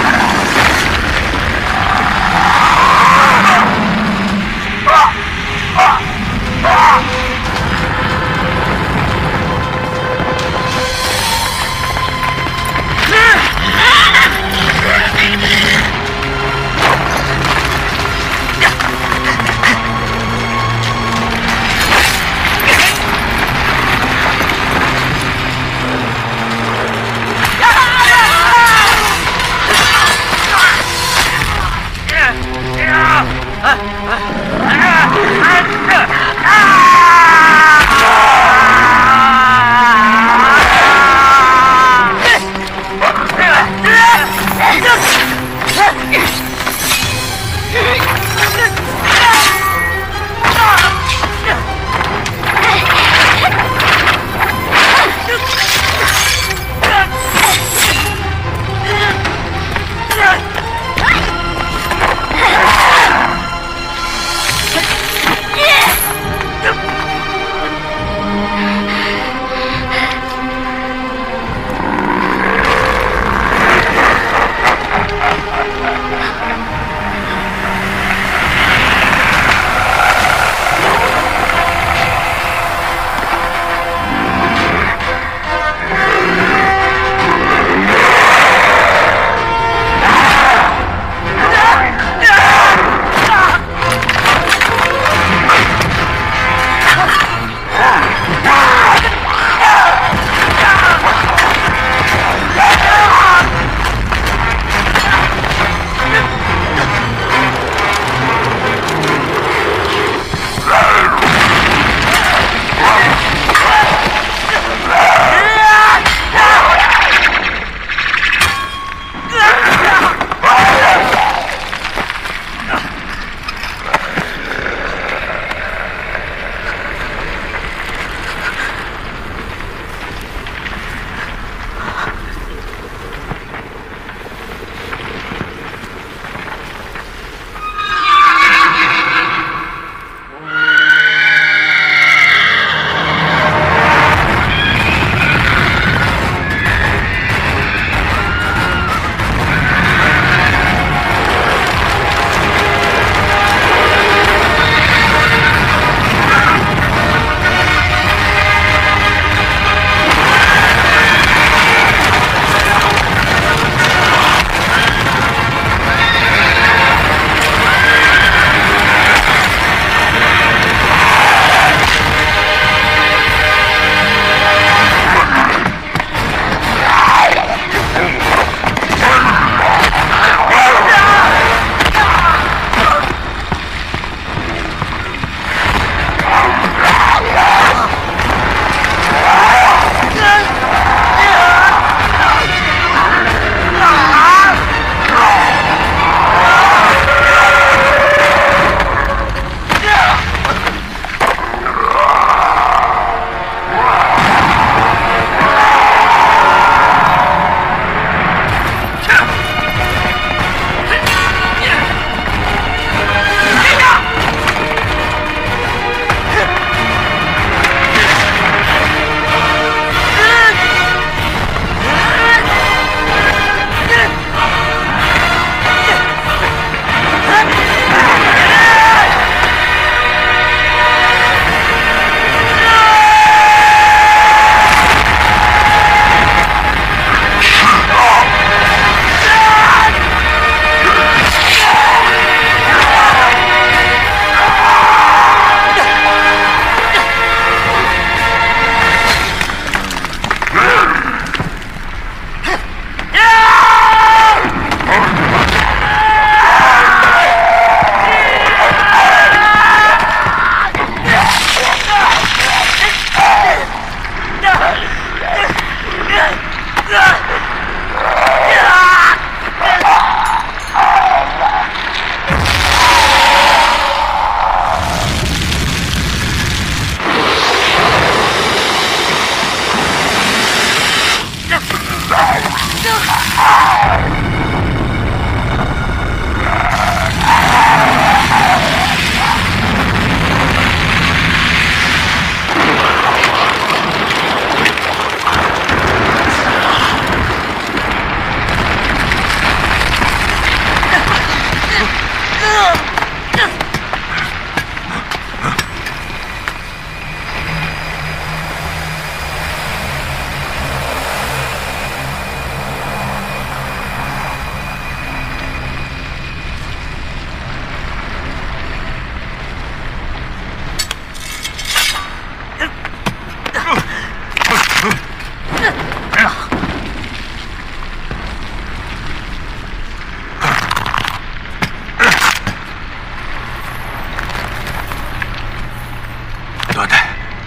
多的。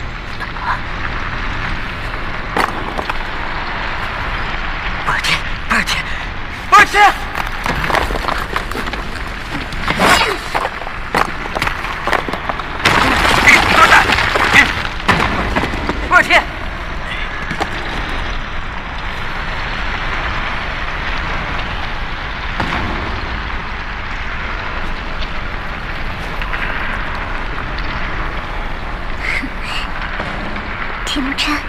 波尔天，波尔天，波尔天！多的，波尔天！ 铁木真，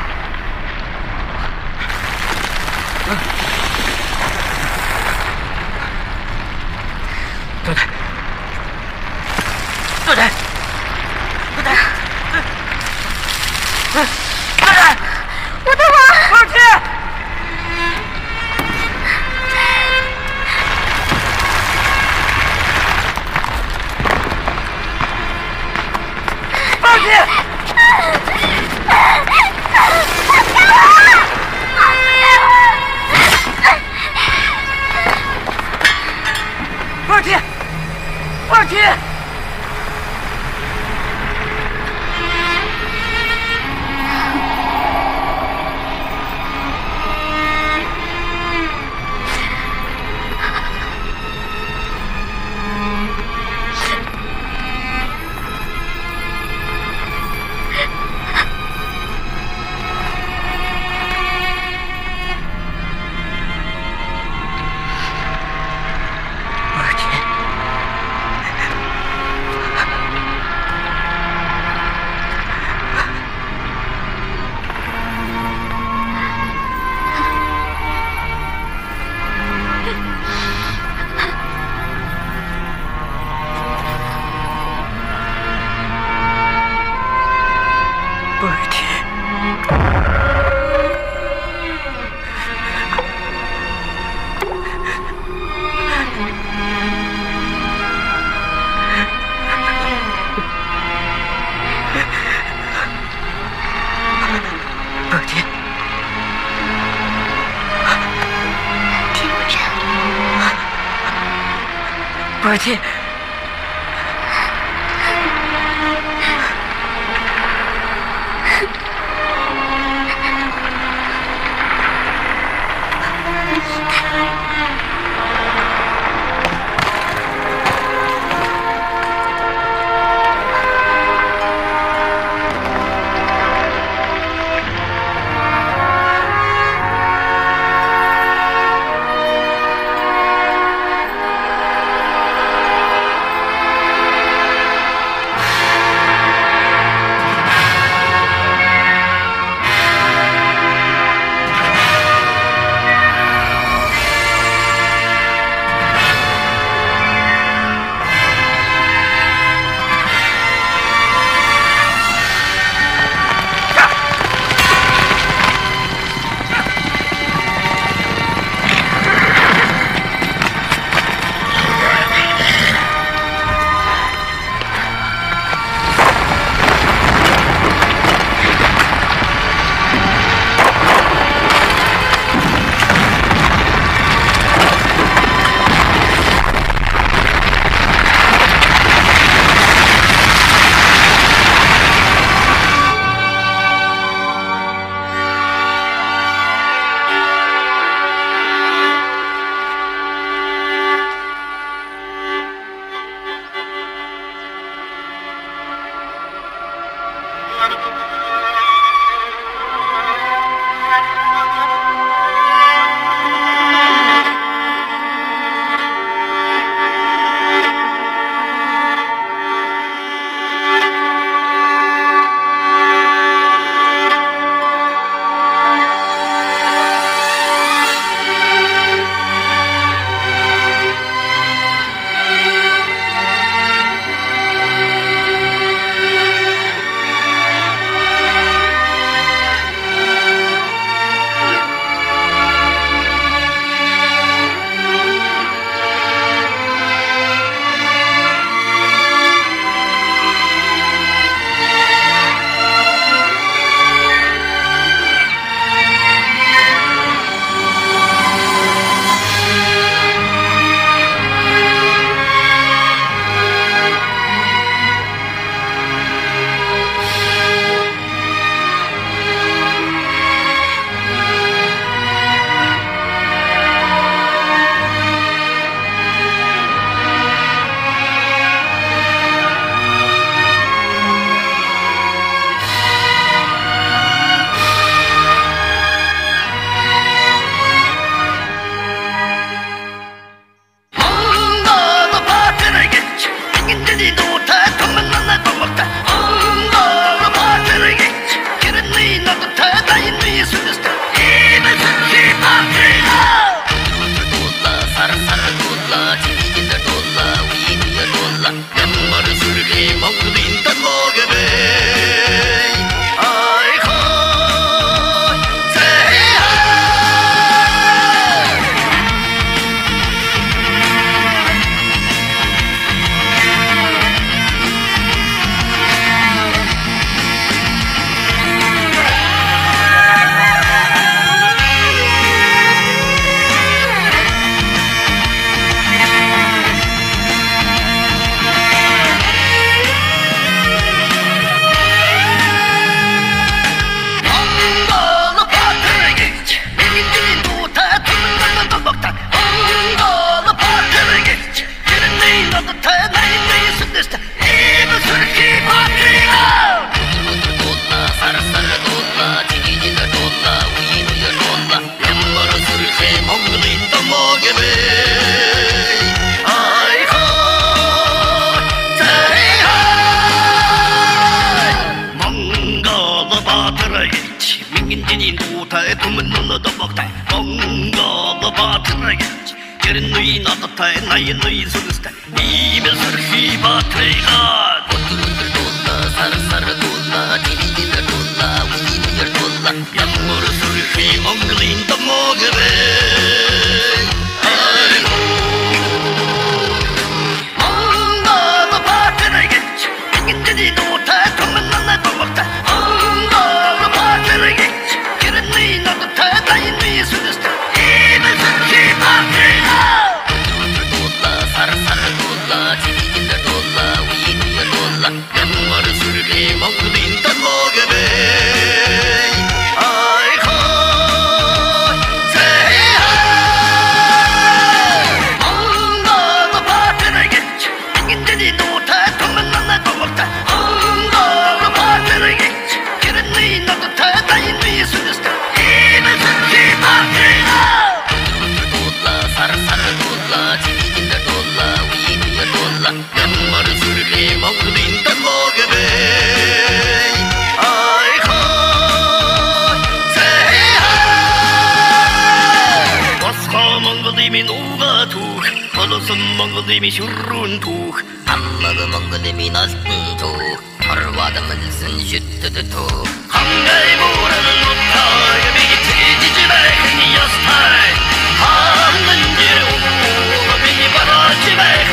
对对，对对，对对，对对， 我的王， 波尔天！波尔天！波尔天，波尔天！波尔天， 못해 꿈은 너도 못해 뭔가가 바트라겠지 그런 너희 나타타에 나의 너희 소리스타 이면서 휘바트레가 꽃들을 돌라 사르사르 돌라 디비디를 돌라 우디를 돌라 양모르스를 휘멍글린 더 먹으래 아이고 뭔가가 바트라겠지 이긴들이도 못해 꿈은 너도 못해 뭔가가 바트라겠지 그런 너희 나타타에 나의 너희 소리스타 이면서 휘바트레가 사르사르 돌라 지리긴들 돌라 위위에 돌라 양말을 술게 먹는다 먹으래 아이고 새하 뭔가가 바트라겠지 이긴들이 못해 돈만 만나도 못해 뭔가가 바트라겠지 그런 너희 나도 다 나의 너희 소리스타 이면서 휘바트레가 돌라 사르사르 돌라 지리긴들 돌라 위위에 돌라 양말을 술게 먹는다 먹으래 아이고 새하 와서 몽골님이 노가두 걸어선 몽골님이 슈룬두 안 먹어 몽골님이 나스푼두 하루와다만 쓴슈트드두 한가위 모라는 못하게 비기 트지지 말그니 여스타일 하는 길 오고 비니 바라지 말그